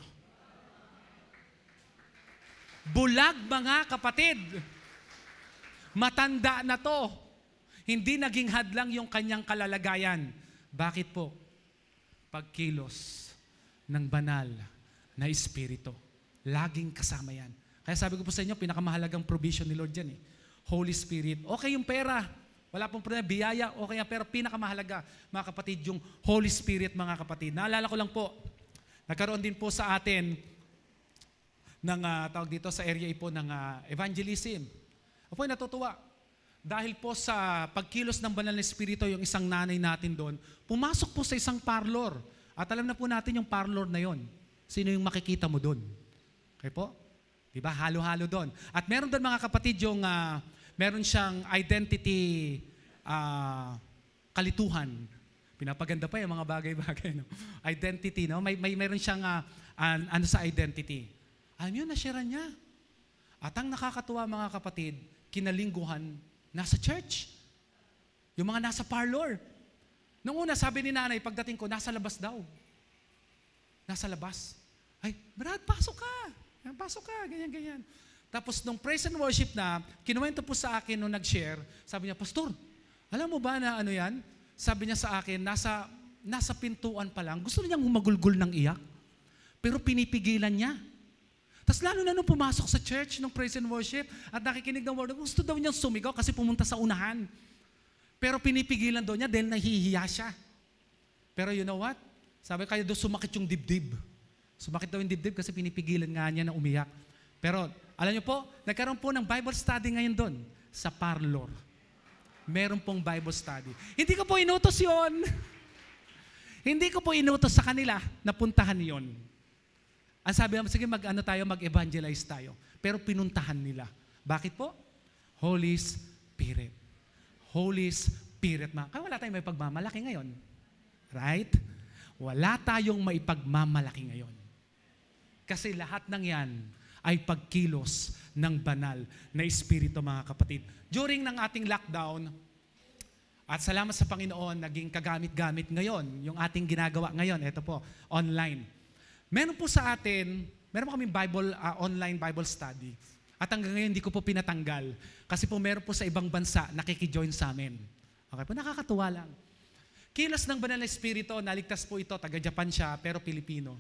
Bulag mga kapatid. Matanda na to. Hindi naging hadlang yung kanyang kalalagayan. Bakit po? Pagkilos ng banal na espiritu. Laging kasama yan. Kaya sabi ko po sa inyo, pinakamahalagang provision ni Lord yan eh. Holy Spirit. Okay yung pera. Wala pong problema. Biyaya, okay yan. Pero pinakamahalaga, mga kapatid, yung Holy Spirit, mga kapatid. Naalala ko lang po, nagkaroon din po sa atin ng tawag dito sa area po ng evangelism. Apoy, natutuwa. Dahil po sa pagkilos ng banal na espiritu, yung isang nanay natin doon, pumasok po sa isang parlor. At alam na po natin yung parlor na yon. Sino yung makikita mo doon? Okay po? Diba? Halo-halo doon. At meron doon mga kapatid yung, meron siyang identity kalituhan. Pinapaganda pa yung mga bagay-bagay. No? Identity, no? Meron siyang ano sa identity. Alam niyo, nasyaran niya. At ang nakakatuwa mga kapatid, kinalingguhan, nasa church. Yung mga nasa parlor. Nung una, sabi ni nanay, pagdating ko, nasa labas daw. Nasa labas. Ay, Brad, pasok ka. Pasok ka, ganyan-ganyan. Tapos nung praise and worship na, kinuwento po sa akin nung nag-share, sabi niya, Pastor, alam mo ba na ano yan? Sabi niya sa akin, nasa pintuan pa lang, gusto niyang humagulgol ng iyak, pero pinipigilan niya. Tapos lalo na nung pumasok sa church, nung praise and worship, at nakikinig ng word, gusto daw niyang sumigaw kasi pumunta sa unahan. Pero pinipigilan daw niya dahil nahihiya siya. Pero you know what? Sabi kaya daw sumakit yung dibdib. Sumakit daw yung dibdib kasi pinipigilan nga niya na umiyak. Pero alam niyo po, nagkaroon po ng Bible study ngayon doon, sa parlor. Meron pong Bible study. Hindi ko po inutos yun. Hindi ko po inutos sa kanila na puntahan yon. Ang sabi naman, sige mag-evangelize tayo. Pero pinuntahan nila. Bakit po? Holy Spirit. Holy Spirit. Kaya wala tayong may pagmamalaki ngayon. Right? Wala tayong may pagmamalaki ngayon. Kasi lahat ng yan ay pagkilos ng banal na espiritu, mga kapatid. During ng ating lockdown, at salamat sa Panginoon, naging kagamit-gamit ngayon, yung ating ginagawa ngayon, ito po, online. Meron po sa atin, meron po kaming online Bible study. At hanggang ngayon, hindi ko po pinatanggal. Kasi po meron po sa ibang bansa, nakikijoin sa amin. Okay po, nakakatuwa lang. Kilos ng banal na espiritu, naligtas po ito, taga-Japan siya, pero Pilipino.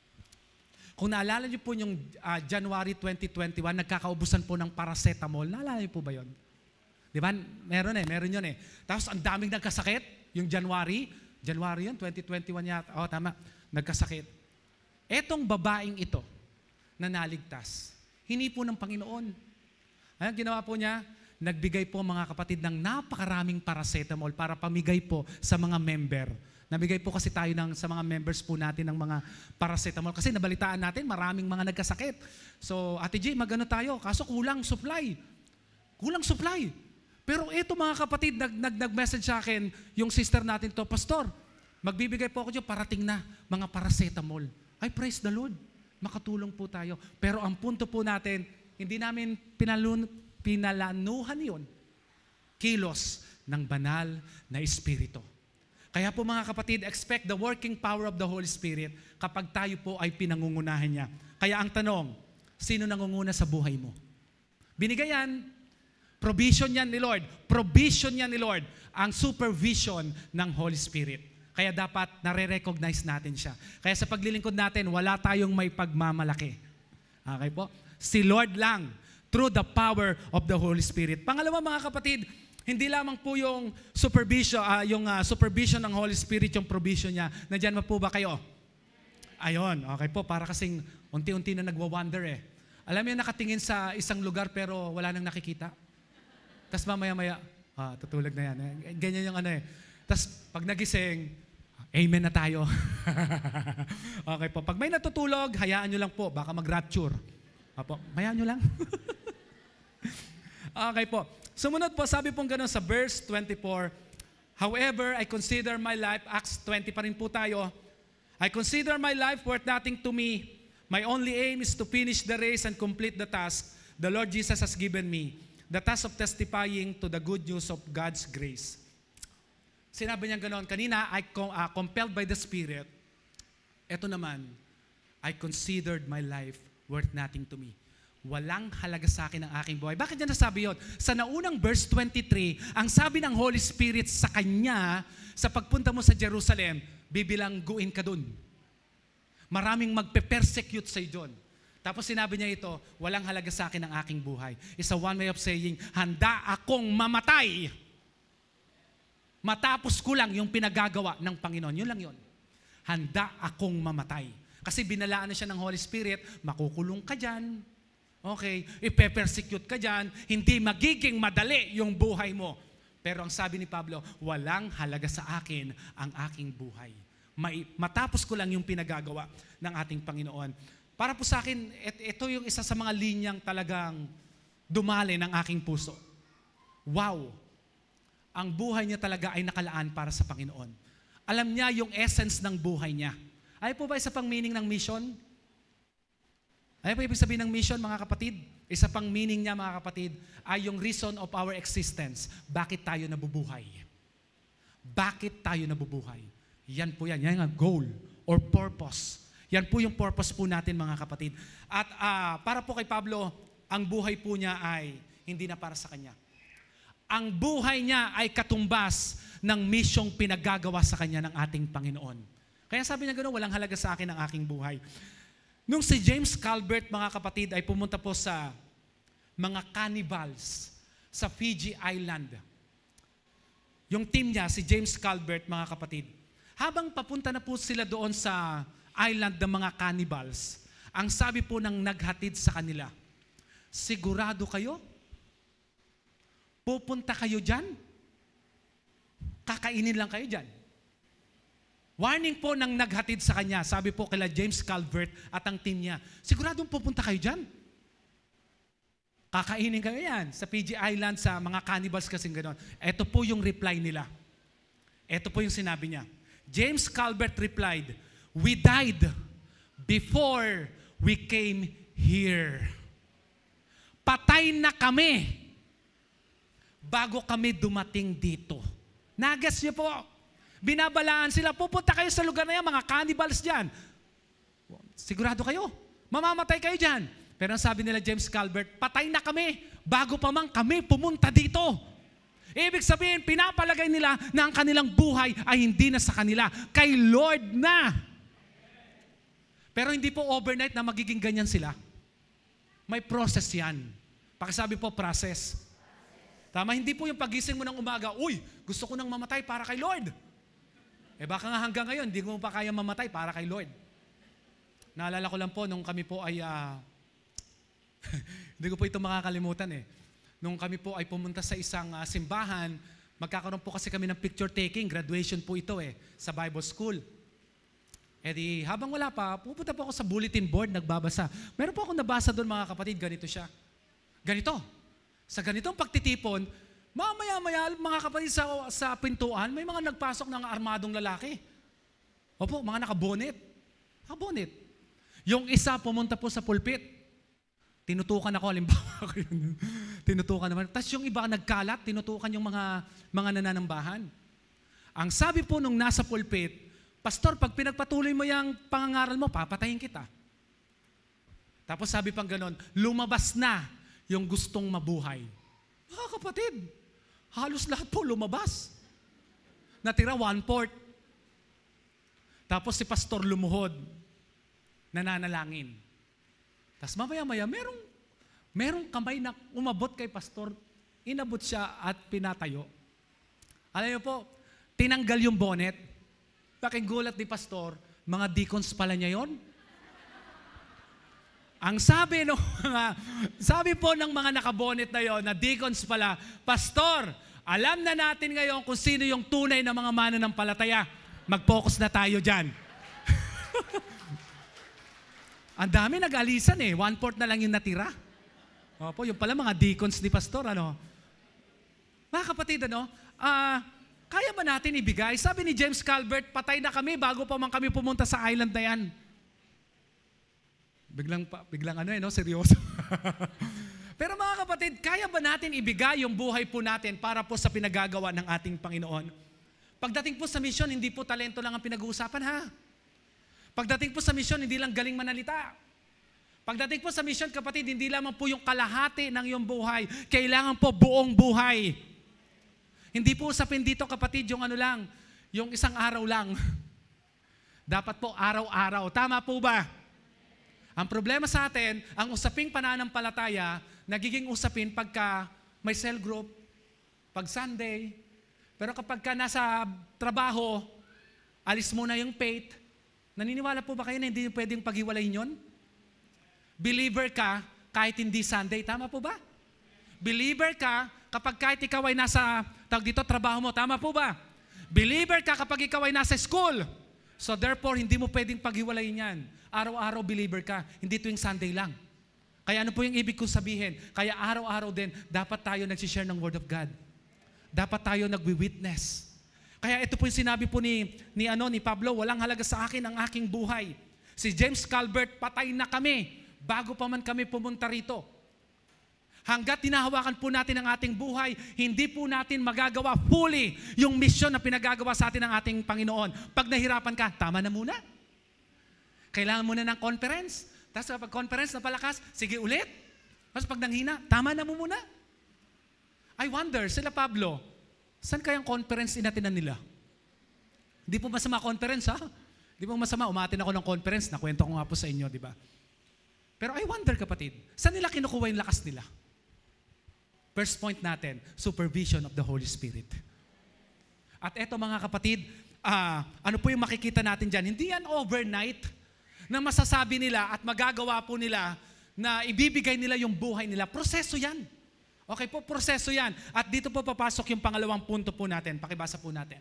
Kung naalala niyo po yung January 2021, nagkakaubusan po ng paracetamol. Naalala niyo po ba yun? Di ba? Meron yun eh. Tapos ang daming nagkasakit, yung January yun, 2021 yata. Oh, tama, nagkasakit. Etong babaeng ito na naligtas, hini po ng Panginoon. Ang ginawa po niya, nagbigay po mga kapatid ng napakaraming paracetamol para pamigay po sa mga member. Nabigay po kasi tayo sa mga members po natin ng mga paracetamol. Kasi nabalitaan natin, maraming mga nagkasakit. So, Ate J, magano tayo? Kaso kulang supply. Kulang supply. Pero ito mga kapatid, nag-message sa akin, yung sister natin to, Pastor, magbibigay po ako dyan, parating na mga paracetamol. Ay, praise the Lord. Makatulong po tayo. Pero ang punto po natin, hindi namin pinalanuhan yun. Kilos ng banal na espiritu. Kaya po mga kapatid, expect the working power of the Holy Spirit kapag tayo po ay pinangungunahan niya. Kaya ang tanong, sino nangunguna sa buhay mo? Binigay yan, provision yan ni Lord. Provision yan ni Lord. Ang supervision ng Holy Spirit. Kaya dapat nare-recognize natin siya. Kaya sa paglilingkod natin, wala tayong may pagmamalaki. Okay po? Si Lord lang. through the power of the Holy Spirit. Pangalawa mga kapatid, hindi lamang po yung supervision ng Holy Spirit, yung provision niya. Nandiyan po ba kayo? Ayun, okay po, para kasing unti-unti na nagwa-wonder eh. Alam niyo, nakatingin sa isang lugar pero wala nang nakikita. Tapos mamaya-maya, tutulog na yan. Ganyan yung ano eh. Tapos pag nagising, amen na tayo. Okay po, pag may natutulog, hayaan nyo lang po, baka mag-rapture. Apo, hayaan nyo lang. Okay po. Sumunod po, sabi pong gano'n sa verse 24, however, I consider my life, Acts 20 pa rin po tayo, I consider my life worth nothing to me. My only aim is to finish the race and complete the task the Lord Jesus has given me, the task of testifying to the good news of God's grace. Sinabi niya gano'n, kanina, compelled by the Spirit. Ito naman, I considered my life worth nothing to me. Walang halaga sa akin ang aking buhay. Bakit niya nasabi yun? Sa naunang verse 23, ang sabi ng Holy Spirit sa kanya, sa pagpunta mo sa Jerusalem, bibilangguin ka dun. Maraming magpe-persecute sa'yo dun. Tapos sinabi niya ito, walang halaga sa akin ang aking buhay. It's a one way of saying, handa akong mamatay. Matapos ko lang yung pinagagawa ng Panginoon. Yun lang yun. Handa akong mamatay. Kasi binalaan na siya ng Holy Spirit, makukulong ka dyan. Okay, ipe-persecute ka dyan, hindi magiging madali yung buhay mo. Pero ang sabi ni Pablo, walang halaga sa akin ang aking buhay. Matapos ko lang yung pinagagawa ng ating Panginoon. Para po sa akin, ito yung isa sa mga linyang talagang dumali ng aking puso. Wow! Ang buhay niya talaga ay nakalaan para sa Panginoon. Alam niya yung essence ng buhay niya. Ay po ba isa pang meaning ng mission? Ay po ibig sabihin ng mission, mga kapatid? Isa pang meaning niya, mga kapatid, ay yung reason of our existence. Bakit tayo nabubuhay? Bakit tayo nabubuhay? Yan po yan. Yan ang goal or purpose. Yan po yung purpose po natin, mga kapatid. At para po kay Pablo, ang buhay po niya ay hindi na para sa kanya. Ang buhay niya ay katumbas ng misyong pinagagawa sa kanya ng ating Panginoon. Kaya sabi niya gano'n, walang halaga sa akin ang aking buhay. Nung si James Calvert, mga kapatid, ay pumunta po sa mga cannibals sa Fiji Island. Yung team niya, si James Calvert, mga kapatid, habang papunta na po sila doon sa island ng mga cannibals, ang sabi po ng naghatid sa kanila, sigurado kayo? Pupunta kayo dyan? Kakainin lang kayo dyan? Warning po ng naghatid sa kanya, sabi po kila James Calvert at ang team niya, siguradong pupunta kayo dyan? Kakainin kayo yan sa Fiji Island, sa mga cannibals kasing gano'n. Ito po yung reply nila. Ito po yung sinabi niya. James Calvert replied, we died before we came here. Patay na kami bago kami dumating dito. Nagas niyo po. Binabalaan sila, pupunta kayo sa lugar na yan, mga cannibals dyan. Sigurado kayo, mamamatay kayo dyan. Pero ang sabi nila James Calvert, patay na kami, bago pa man kami pumunta dito. Ibig sabihin, pinapalagay nila na ang kanilang buhay ay hindi na sa kanila, kay Lord na. Pero hindi po overnight na magiging ganyan sila. May process yan. Pakisabi po, process. Tama, hindi po yung pagising mo ng umaga, uy, gusto ko nang mamatay para kay Lord. Baka nga hanggang ngayon, hindi mo pa kaya mamatay para kay Lord. Naalala ko lang po, nung kami po ay, hindi ko po ito makakalimutan eh. Nung kami po ay pumunta sa isang simbahan, magkakaroon po kasi kami ng picture taking, graduation po ito sa Bible School. Habang wala pa, pupunta po ako sa bulletin board, nagbabasa. Meron po akong nabasa doon, mga kapatid, ganito siya. Ganito. Sa ganitong pagtitipon, mamaya-maya, mga kapatid, sa pintuan, may mga nagpasok ng armadong lalaki. Opo, mga nakabonet. Nakabonet. Yung isa pumunta po sa pulpit. Tinutukan ako, halimbawa. Tinutukan naman. Tapos yung iba nagkalat, tinutukan yung mga nananambahan. Ang sabi po nung nasa pulpit, Pastor, pag pinagpatuloy mo yung pangangaral mo, papatayin kita. Tapos sabi pang ganon, lumabas na yung gustong mabuhay. Mga kapatid, halos lahat po lumabas. Natira 1/4. Tapos si pastor lumuhod, nananalangin. Tapos mamaya-maya, merong Merong kamay na umabot kay pastor, inabot siya at pinatayo. Alam niyo po, tinanggal yung bonnet. Pakigulat ni pastor, mga deacons pala niya yon. Ang sabi po ng mga nakabonet na yon, na deacons pala, pastor, alam na natin ngayon kung sino yung tunay na mga mananampalataya. Mag-focus na tayo dyan. Ang dami nag-alisan 1/4 na lang yung natira. Opo, yung pala mga deacons ni pastor, Mga kapatid, kaya ba natin ibigay? Sabi ni James Calvert, patay na kami bago pa man kami pumunta sa island na yan. Biglang seryoso. Pero mga kapatid, kaya ba natin ibigay yung buhay po natin para po sa pinagagawa ng ating Panginoon? Pagdating po sa misyon, hindi po talento lang ang pinag-uusapan, ha? Pagdating po sa misyon, hindi lang galing manalita. Pagdating po sa misyon, kapatid, hindi lamang po yung kalahati ng iyong buhay. Kailangan po buong buhay. Hindi po usapin dito, kapatid, yung yung isang araw lang. Dapat po araw-araw. Tama po ba? Ang problema sa atin, ang usaping pananampalataya, nagiging usapin pagka may cell group, pag Sunday. Pero kapag ka nasa trabaho, alis mo na yung faith. Naniniwala po ba kayo na hindi pwedeng paghiwalayin yun? Believer ka kahit hindi Sunday. Tama po ba? Believer ka kapag kahit ikaw ay nasa trabaho mo. Tama po ba? Believer ka kapag ikaw ay nasa school. So therefore, hindi mo pwedeng paghiwalayin yan. Araw-araw believer ka, hindi tuwing Sunday lang. Kaya ano po yung ibig kong sabihin? Kaya araw-araw din, dapat tayo nagsishare ng Word of God. Dapat tayo nagwi-witness. Kaya ito po yung sinabi po ni Pablo, walang halaga sa akin ang aking buhay. Si James Calvert, patay na kami bago pa man kami pumunta rito. Hanggat tinahawakan po natin ang ating buhay, hindi po natin magagawa fully yung mission na pinagagawa sa atin ng ating Panginoon. Pag nahirapan ka, tama na muna. Kailangan muna ng conference. Tapos kapag conference na palakas, sige ulit. Tapos pag nanghina, tama na mo muna. I wonder, sila Pablo, saan kayang conference inatinan nila? Hindi po masama conference, ha? Hindi po masama, umatin ako ng conference, nakwento ko nga po sa inyo, di ba? Pero I wonder, kapatid, saan nila kinukuha yung lakas nila? First point natin, supervision of the Holy Spirit. At eto mga kapatid, ano po yung makikita natin dyan? Hindi yan overnight na masasabi nila at magagawa po nila na ibibigay nila yung buhay nila. Proseso yan. Okay po, proseso yan. At dito po papasok yung pangalawang punto po natin. Pakibasa po natin.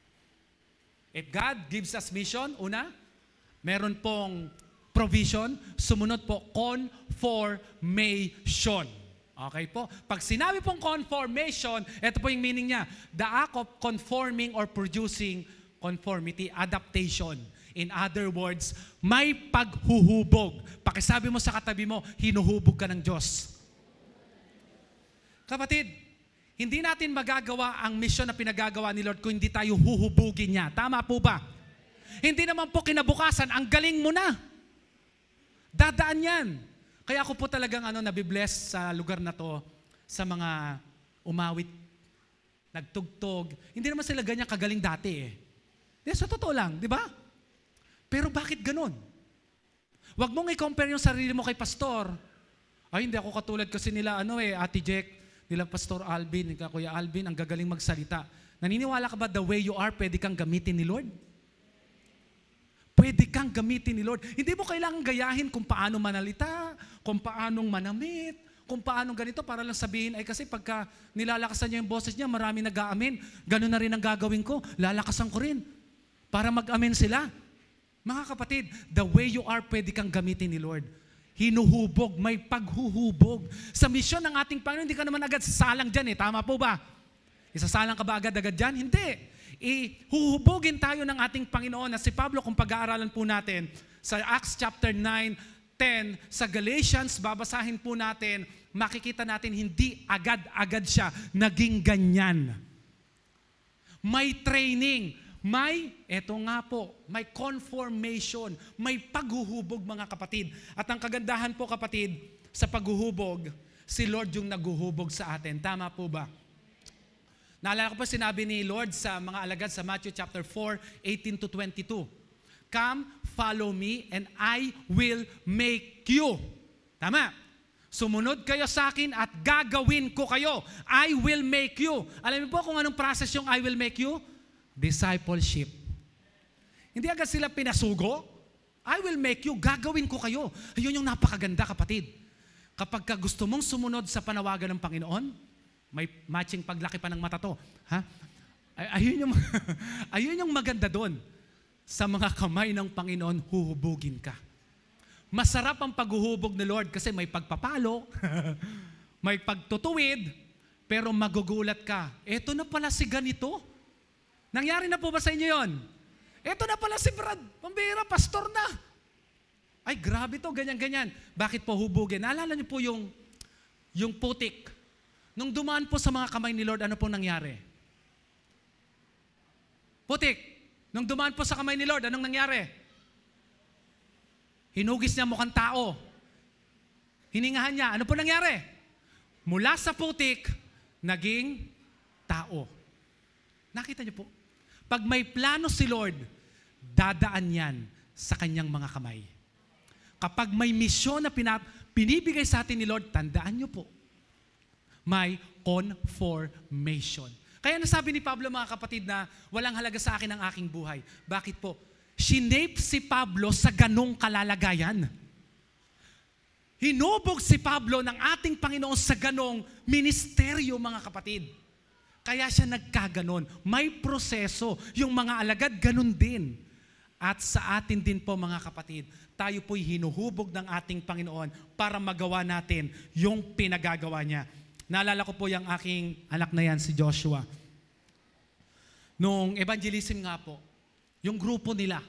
If God gives us mission, una, meron pong provision. Sumunod po, conformation. Okay po? Pag sinabi pong conformation, ito po yung meaning niya. The act of conforming or producing conformity, adaptation. In other words, may paghuhubog. Pakisabi mo sa katabi mo, hinuhubog ka ng Diyos. Kapatid, hindi natin magagawa ang mission na pinagagawa ni Lord kung hindi tayo huhubugin niya. Tama po ba? Hindi naman po kinabukasan, ang galing mo na. Dadaan yan. Kaya ako po talagang nabibless sa lugar na to, sa mga umawit, nagtugtog. Hindi naman sila ganyan kagaling dati eh. Sa totoo lang, di ba? Pero bakit ganun? Huwag mong i-compare yung sarili mo kay pastor. Ay, hindi ako katulad kasi nila, Ate Jack, nila Pastor Alvin, Kuya Alvin, ang gagaling magsalita. Naniniwala ka ba the way you are, pwede kang gamitin ni Lord? Pwede kang gamitin ni Lord. Hindi mo kailangan gayahin kung paano manalita, kung paanong manamit, kung paanong ganito para lang sabihin, ay kasi pagka nilalakasan niya yung boses niya, marami nag-aamin. Ganun na rin ang gagawin ko. Lalakasan ko rin. Para mag-amen sila. Mga kapatid, the way you are, pwede kang gamitin ni Lord. Hinuhubog, may paghuhubog. Sa misyon ng ating Panginoon, hindi ka naman agad sasalang dyan eh. Tama po ba? Isasalang ka ba agad-agad dyan? Hindi. Huhubogin tayo ng ating Panginoon na si Pablo, kung pag-aaralan po natin sa Acts chapter 9, 10, sa Galatians, babasahin po natin, makikita natin hindi agad-agad siya naging ganyan. May training. Eto nga po, may conformation, may paghuhubog mga kapatid. At ang kagandahan po kapatid, sa paghuhubog, si Lord yung naghuhubog sa atin. Tama po ba? Naalala ko po sinabi ni Lord sa mga alagad sa Matthew chapter 4, 18 to 22. Come, follow me, and I will make you. Tama. Sumunod kayo sa akin at gagawin ko kayo. I will make you. Alam niyo po kung anong process yung I will make you? Discipleship. Hindi agad sila pinasugo. I will make you. Gagawin ko kayo. Ayun yung napakaganda, kapatid. Kapag ka gusto mong sumunod sa panawagan ng Panginoon, may matching paglaki pa ng mata to. Ha? Ayun yung maganda doon. Sa mga kamay ng Panginoon, huhubugin ka. Masarap ang paghuhubog ni Lord kasi may pagpapalo, may pagtutuwid, pero magugulat ka. Eto na pala si ganito. Nangyari na po ba sa inyo yon? Eto na pala si Brad, pambira, pastor na. Ay, grabe to, ganyan-ganyan. Bakit po hubugin? Naalala niyo po yung putik. Nung dumaan po sa mga kamay ni Lord, ano po nangyari? Putik. Nung dumaan po sa kamay ni Lord, anong nangyari? Hinugis niya mukhang tao. Hiningahan niya. Ano po nangyari? Mula sa putik, naging tao. Nakita niyo po? Pag may plano si Lord, dadaan yan sa kanyang mga kamay. Kapag may misyon na pinibigay sa atin ni Lord, tandaan niyo po, may conformation. Kaya nasabi ni Pablo, mga kapatid, na walang halaga sa akin ang aking buhay. Bakit po? Shinape si Pablo sa ganong kalalagayan. Hinubog si Pablo ng ating Panginoon sa ganong ministeryo, mga kapatid. Kaya siya nagkaganon. May proseso. Yung mga alagad, ganon din. At sa atin din po, mga kapatid, tayo po'y hinuhubog ng ating Panginoon para magawa natin yung pinagagawa niya. Naalala ko po yung aking anak na yan, si Joshua. Nung evangelism nga po, yung grupo nila,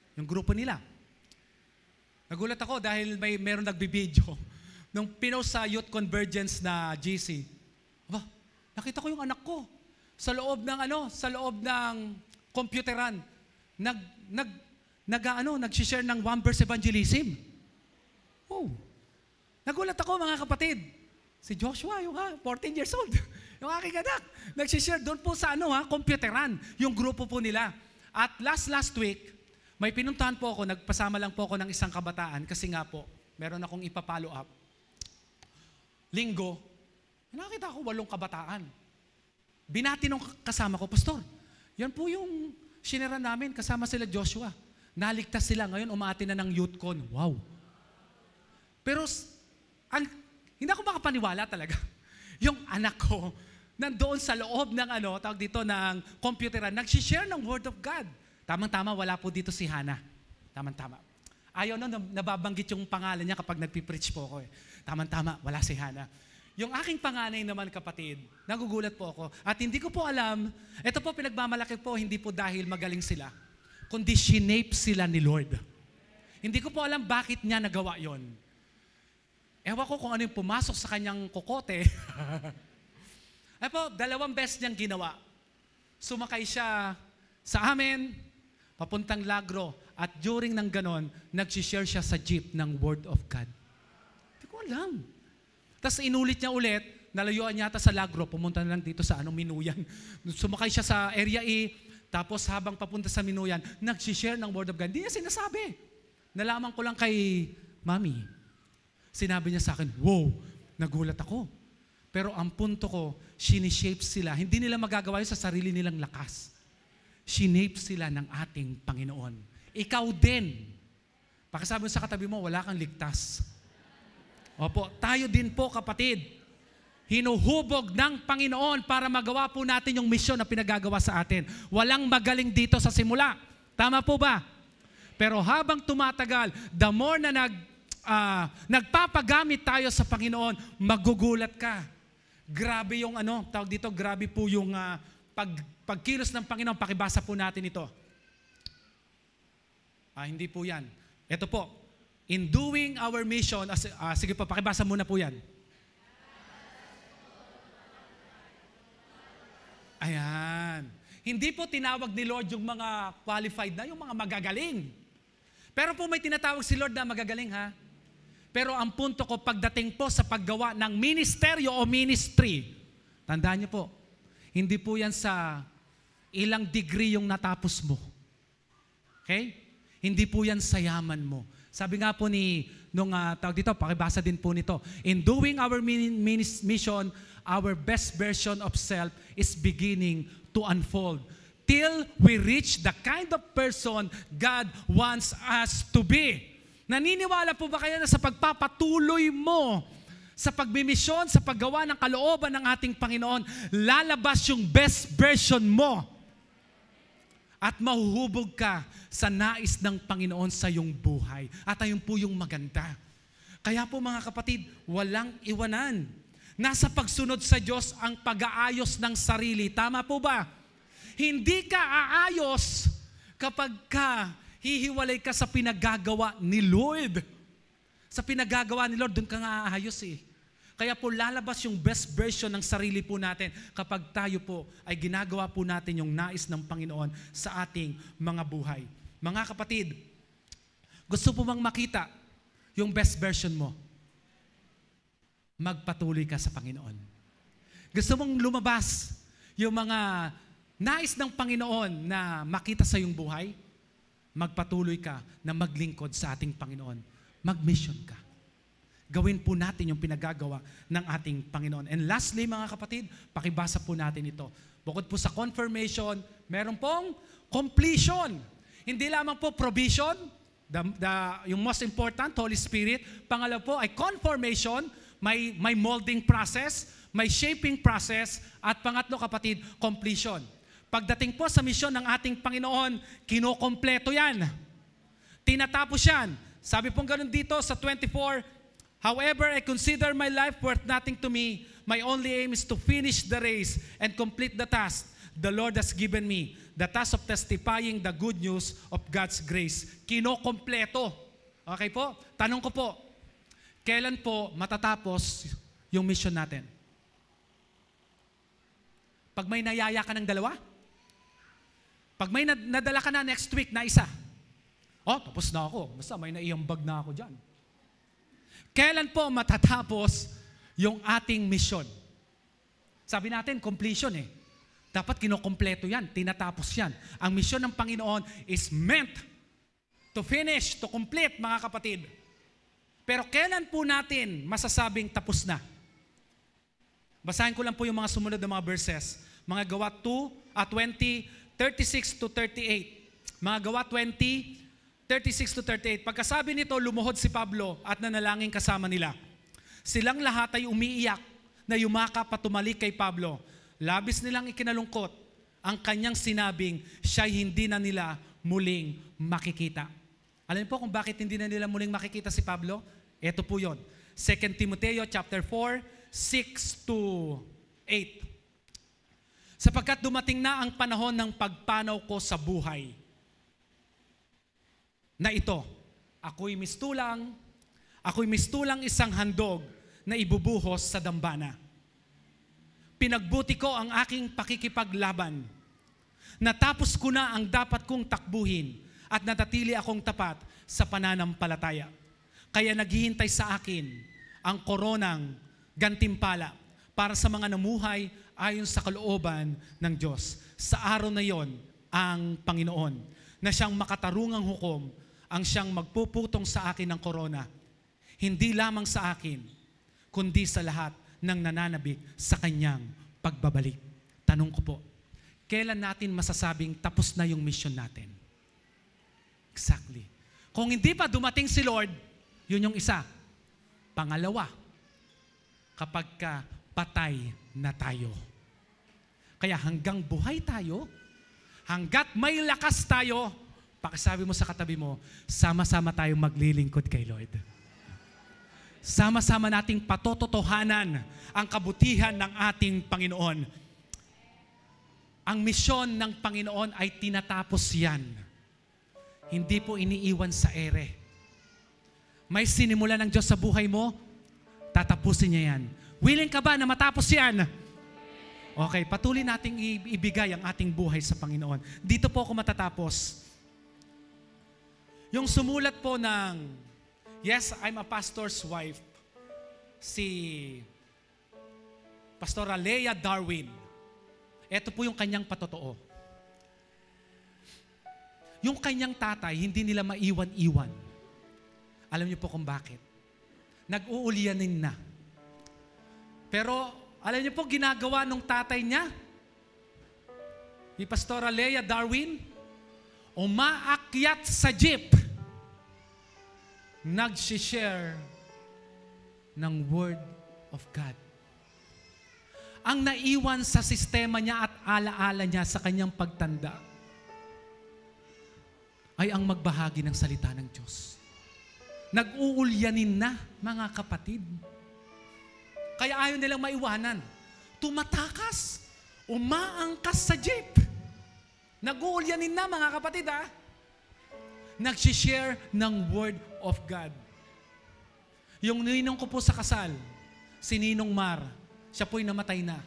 nagulat ako dahil meron nagbibideo. Nung pinost sa Youth Convergence na GC, nakita ko yung anak ko sa loob ng computeran, nag-share ng one verse evangelism. Oh. Nagulat ako, mga kapatid. Si Joshua, yung 14 years old, yung aking anak, nag-share doon po sa computeran, yung grupo po nila. At last week, may pinuntahan po ako, nagpasama lang po ako ng isang kabataan kasi nga po, meron akong ipapollow up. Linggo, nakita ko 8 kabataan. Binati nung kasama ko, Pastor, yan po yung shinera namin, kasama sila Joshua. Naligtas sila, ngayon umati na ng YouthCon. Wow! Pero, hindi ako makapaniwala talaga. Yung anak ko, nandoon sa loob ng ng computeran, nag-share ng Word of God. Tamang-tama, wala po dito si Hannah. Tamang-tama. Ayaw nababanggit yung pangalan niya kapag nagpipreach po ako. Tamang-tama, wala si Hannah. Yung aking panganay naman, kapatid, nagugulat po ako. At hindi ko po alam, ito po pinagmamalaki po, hindi po dahil magaling sila, kundi shinape sila ni Lord. Hindi ko po alam bakit niya nagawa yon. Ewan ko kung ano yung pumasok sa kanyang kokote. Ay po, 2 beses niyang ginawa. Sumakay siya sa amin, papuntang Lagro, at during ng ganon, nag-share siya sa jeep ng Word of God. Hindi ko alam. Tapos inulit niya ulit, nalayuan niya ata sa Lagro, pumunta na lang dito sa Minuyan. Sumakay siya sa Area E, tapos habang papunta sa Minuyan, nag-share ng Word of God. Hindi niya sinasabi. Nalaman ko lang kay Mami. Sinabi niya sa akin, wow, nagulat ako. Pero ang punto ko, sinishape sila. Hindi nila magagawa yun sa sarili nilang lakas. Shinape sila ng ating Panginoon. Ikaw din. Pakisabi mo sa katabi mo, wala kang ligtas. Opo, tayo din po, kapatid. Hinuhubog ng Panginoon para magawa po natin yung misyon na pinagagawa sa atin. Walang magaling dito sa simula. Tama po ba? Pero habang tumatagal, the more na nagpapagamit tayo sa Panginoon, magugulat ka. Grabe yung grabe po yung pagkilos ng Panginoon. Pakibasa po natin ito. Hindi po yan. Ito po. In doing our mission, sige po, pakibasa muna po yan. Ayan. Hindi po tinawag ni Lord yung mga qualified na, yung mga magagaling. Pero po may tinatawag si Lord na magagaling, ha? Pero ang punto ko, pagdating po sa paggawa ng ministeryo o ministry, tandaan niyo po, hindi po yan sa ilang degree yung natapos mo. Okay? Hindi po yan sa yaman mo. Sabi nga po tawag dito, pakibasa din po nito. In doing our mission, our best version of self is beginning to unfold till we reach the kind of person God wants us to be. Naniniwala po ba kayo na sa pagpapatuloy mo sa pagmimisyon, sa paggawa ng kalooban ng ating Panginoon, lalabas yung best version mo at mahuhubog ka sa nais ng Panginoon sa iyong buhay. At ayun po yung maganda. Kaya po mga kapatid, walang iwanan. Nasa pagsunod sa Diyos ang pag-aayos ng sarili. Tama po ba? Hindi ka aayos kapag hihiwalay ka sa pinagagawa ni Lord. Sa pinagagawa ni Lord, doon ka nga aayos eh. Kaya po lalabas yung best version ng sarili po natin kapag tayo po ay ginagawa po natin yung nais ng Panginoon sa ating mga buhay. Mga kapatid, gusto po bang makita yung best version mo? Magpatuloy ka sa Panginoon. Gusto mong lumabas yung mga nais ng Panginoon na makita sa iyong buhay? Magpatuloy ka na maglingkod sa ating Panginoon. Mag-mission ka. Gawin po natin yung pinagagawa ng ating Panginoon. And lastly, mga kapatid, pakibasa po natin ito. Bukod po sa confirmation, meron pong completion. Hindi lamang po provision, yung most important, Holy Spirit. Pangalawa po ay confirmation, may molding process, may shaping process, at pangatlo kapatid, completion. Pagdating po sa misyon ng ating Panginoon, kinokompleto yan. Tinatapos yan. Sabi pong ganun dito sa 24, however, I consider my life worth nothing to me. My only aim is to finish the race and complete the task the Lord has given me. The task of testifying the good news of God's grace. Kinokompleto. Okay po? Tanong ko po, kailan po matatapos yung mission natin? Pag may nayaya ka ng dalawa? Pag may nadala ka na next week na isa? Tapos na ako. Basta may naiambag na ako dyan. Kailan po matatapos yung ating mission? Sabi natin, completion eh. Dapat kinokompleto yan, tinatapos yan. Ang mission ng Panginoon is meant to finish, to complete, mga kapatid. Pero kailan po natin masasabing tapos na? Basahin ko lang po yung mga sumunod na mga verses. Mga Gawa 20, 36 to 38. Mga Gawa 20, 36 to 38. Pagkasabi nito, lumuhod si Pablo at nanalangin kasama nila. Silang lahat ay umiiyak na yumakap at tumalik kay Pablo. Labis nilang ikinalungkot ang kanyang sinabing siya'y hindi na nila muling makikita. Alam po kung bakit hindi na nila muling makikita si Pablo? Ito po yun. 2 Timoteo chapter 4, 6 to 8. Sapagkat dumating na ang panahon ng pagpanaw ko sa buhay na ito, ako'y mistulang isang handog na ibubuhos sa dambana. Pinagbuti ko ang aking pakikipaglaban. Natapos ko na ang dapat kong takbuhin at natatili akong tapat sa pananampalataya. Kaya naghihintay sa akin ang koronang gantimpala para sa mga namuhay ayon sa kalooban ng Diyos. Sa araw na yon, ang Panginoon na siyang makatarungang hukom ang siyang magpuputong sa akin ng korona, hindi lamang sa akin, kundi sa lahat ng nananabik sa kanyang pagbabalik. Tanong ko po, kailan natin masasabing tapos na yung mission natin? Exactly. Kung hindi pa dumating si Lord, yun yung isa. Pangalawa, kapag patay na tayo. Kaya hanggang buhay tayo, hanggat may lakas tayo, pakisabi mo sa katabi mo, sama-sama tayong maglilingkod kay Lord. Sama-sama nating patototohanan ang kabutihan ng ating Panginoon. Ang misyon ng Panginoon ay tinatapos yan. Hindi po iniiwan sa ere. May sinimula ng Diyos sa buhay mo, tatapusin niya yan. Willing ka ba na matapos yan? Okay, patuloy nating ibigay ang ating buhay sa Panginoon. Dito po ako matatapos. Yung sumulat po ng, yes, I'm a pastor's wife, si Pastora Leah Darwin. Ito po yung kanyang patotoo. yung kanyang tatay, hindi nila maiwan-iwan. Alam niyo po kung bakit? Nag-uulyanin na. Pero, alam niyo po, ginagawa ng tatay niya, ni Pastora Lea Darwin, umaakyat sa jeep, nag-share ng Word of God. Ang naiwan sa sistema niya at alaala niya sa kanyang pagtanda ay ang magbahagi ng salita ng Diyos. Nag-uulyanin na, mga kapatid. Kaya ayaw nilang maiwanan. Tumatakas, umaangkas sa jeep. Nag-uulyanin na, mga kapatid, ha? Nag-share ng Word of God. Yung ninong ko po sa kasal, si Ninong Mar, siya po'y namatay na.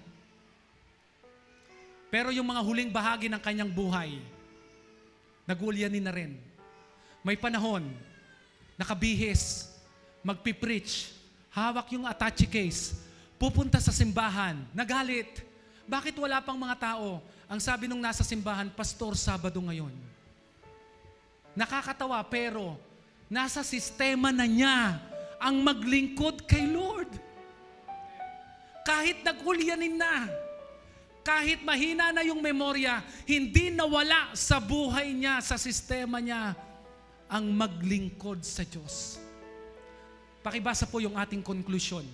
Pero yung mga huling bahagi ng kanyang buhay, nag-uulyanin na rin. May panahon, nakabihis, magpipreach, hawak yung attache case, pupunta sa simbahan, nagalit. Bakit wala pang mga tao? Ang sabi nung nasa simbahan, Pastor, Sabado ngayon. Nakakatawa, pero nasa sistema na niya ang maglingkod kay Lord. Kahit nag-ulyanin na, kahit mahina na yung memorya, hindi nawala sa buhay niya, sa sistema niya, ang maglingkod sa Diyos. Pakibasa po yung ating conclusion.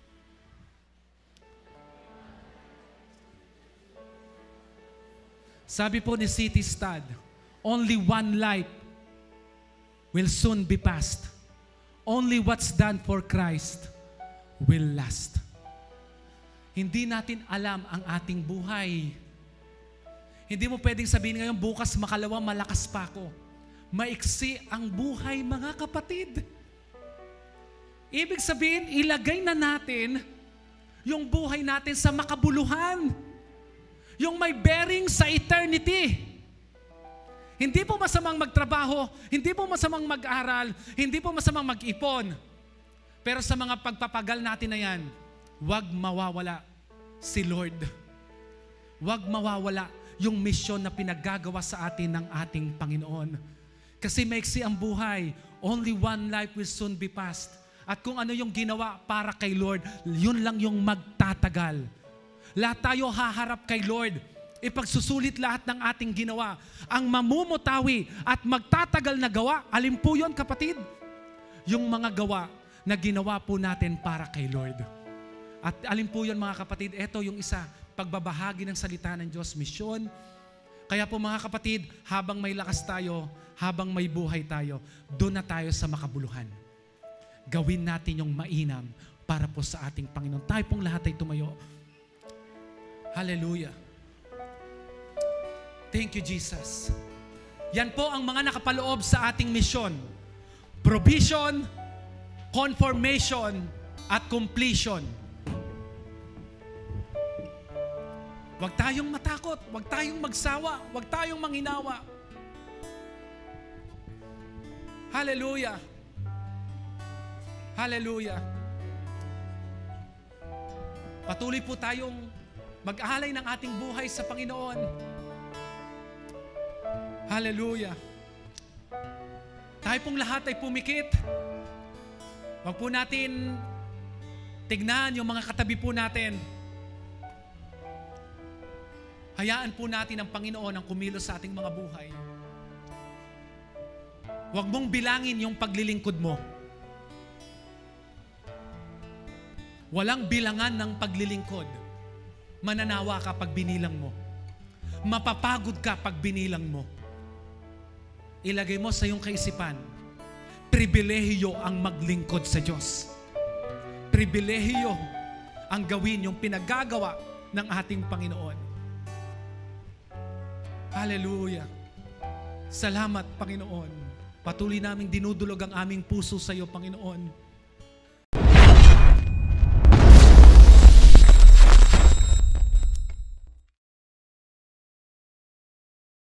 Sabi po ni C.T. Studd, only one life will soon be past. Only what's done for Christ will last. Hindi natin alam ang ating buhay. Hindi mo pwedeng sabihin ngayon, bukas makalawa, malakas pa ako. Maiksi ang buhay, mga kapatid. Ibig sabihin, ilagay na natin yung buhay natin sa makabuluhan. Yung may bearing sa eternity. Hindi po masamang magtrabaho, hindi po masamang mag-aral, hindi po masamang mag-ipon. Pero sa mga pagpapagal natin na yan, huwag mawawala si Lord. Huwag mawawala yung misyon na pinaggagawa sa atin ng ating Panginoon. Kasi maiksi ang buhay. Only one life will soon be past. At kung ano yung ginawa para kay Lord, yun lang yung magtatagal. Lahat tayo haharap kay Lord. Ipagsusulit lahat ng ating ginawa. Ang mamumutawi at magtatagal na gawa, alin po yun, kapatid? Yung mga gawa na ginawa po natin para kay Lord. At alin po yun, mga kapatid? Ito yung isa, pagbabahagi ng salita ng Diyos, misyon. Kaya po, mga kapatid, habang may lakas tayo, habang may buhay tayo, doon na tayo sa makabuluhan. Gawin natin yung mainam para po sa ating Panginoon. Tayo pong lahat ay tumayo. Hallelujah. Thank you, Jesus. Yan po ang mga nakapaloob sa ating misyon. Provision, confirmation, at completion. Huwag tayong matakot, huwag tayong magsawa, huwag tayong manginawa. Hallelujah. Hallelujah. Patuloy po tayong mag-alay ng ating buhay sa Panginoon. Hallelujah. Tayo pong lahat ay pumikit. Huwag po natin tignan yung mga katabi po natin. Hayaan po natin ang Panginoon ang kumilos sa ating mga buhay. Huwag mong bilangin yung paglilingkod mo. Walang bilangan ng paglilingkod. Mananawa ka pag binilang mo. Mapapagod ka pag binilang mo. Ilagay mo sa iyong kaisipan, pribilehiyo ang maglingkod sa Diyos. Pribilehiyo ang gawin yung pinagagawa ng ating Panginoon. Hallelujah. Salamat, Panginoon. Patuloy naming dinudulog ang aming puso sa iyo, Panginoon.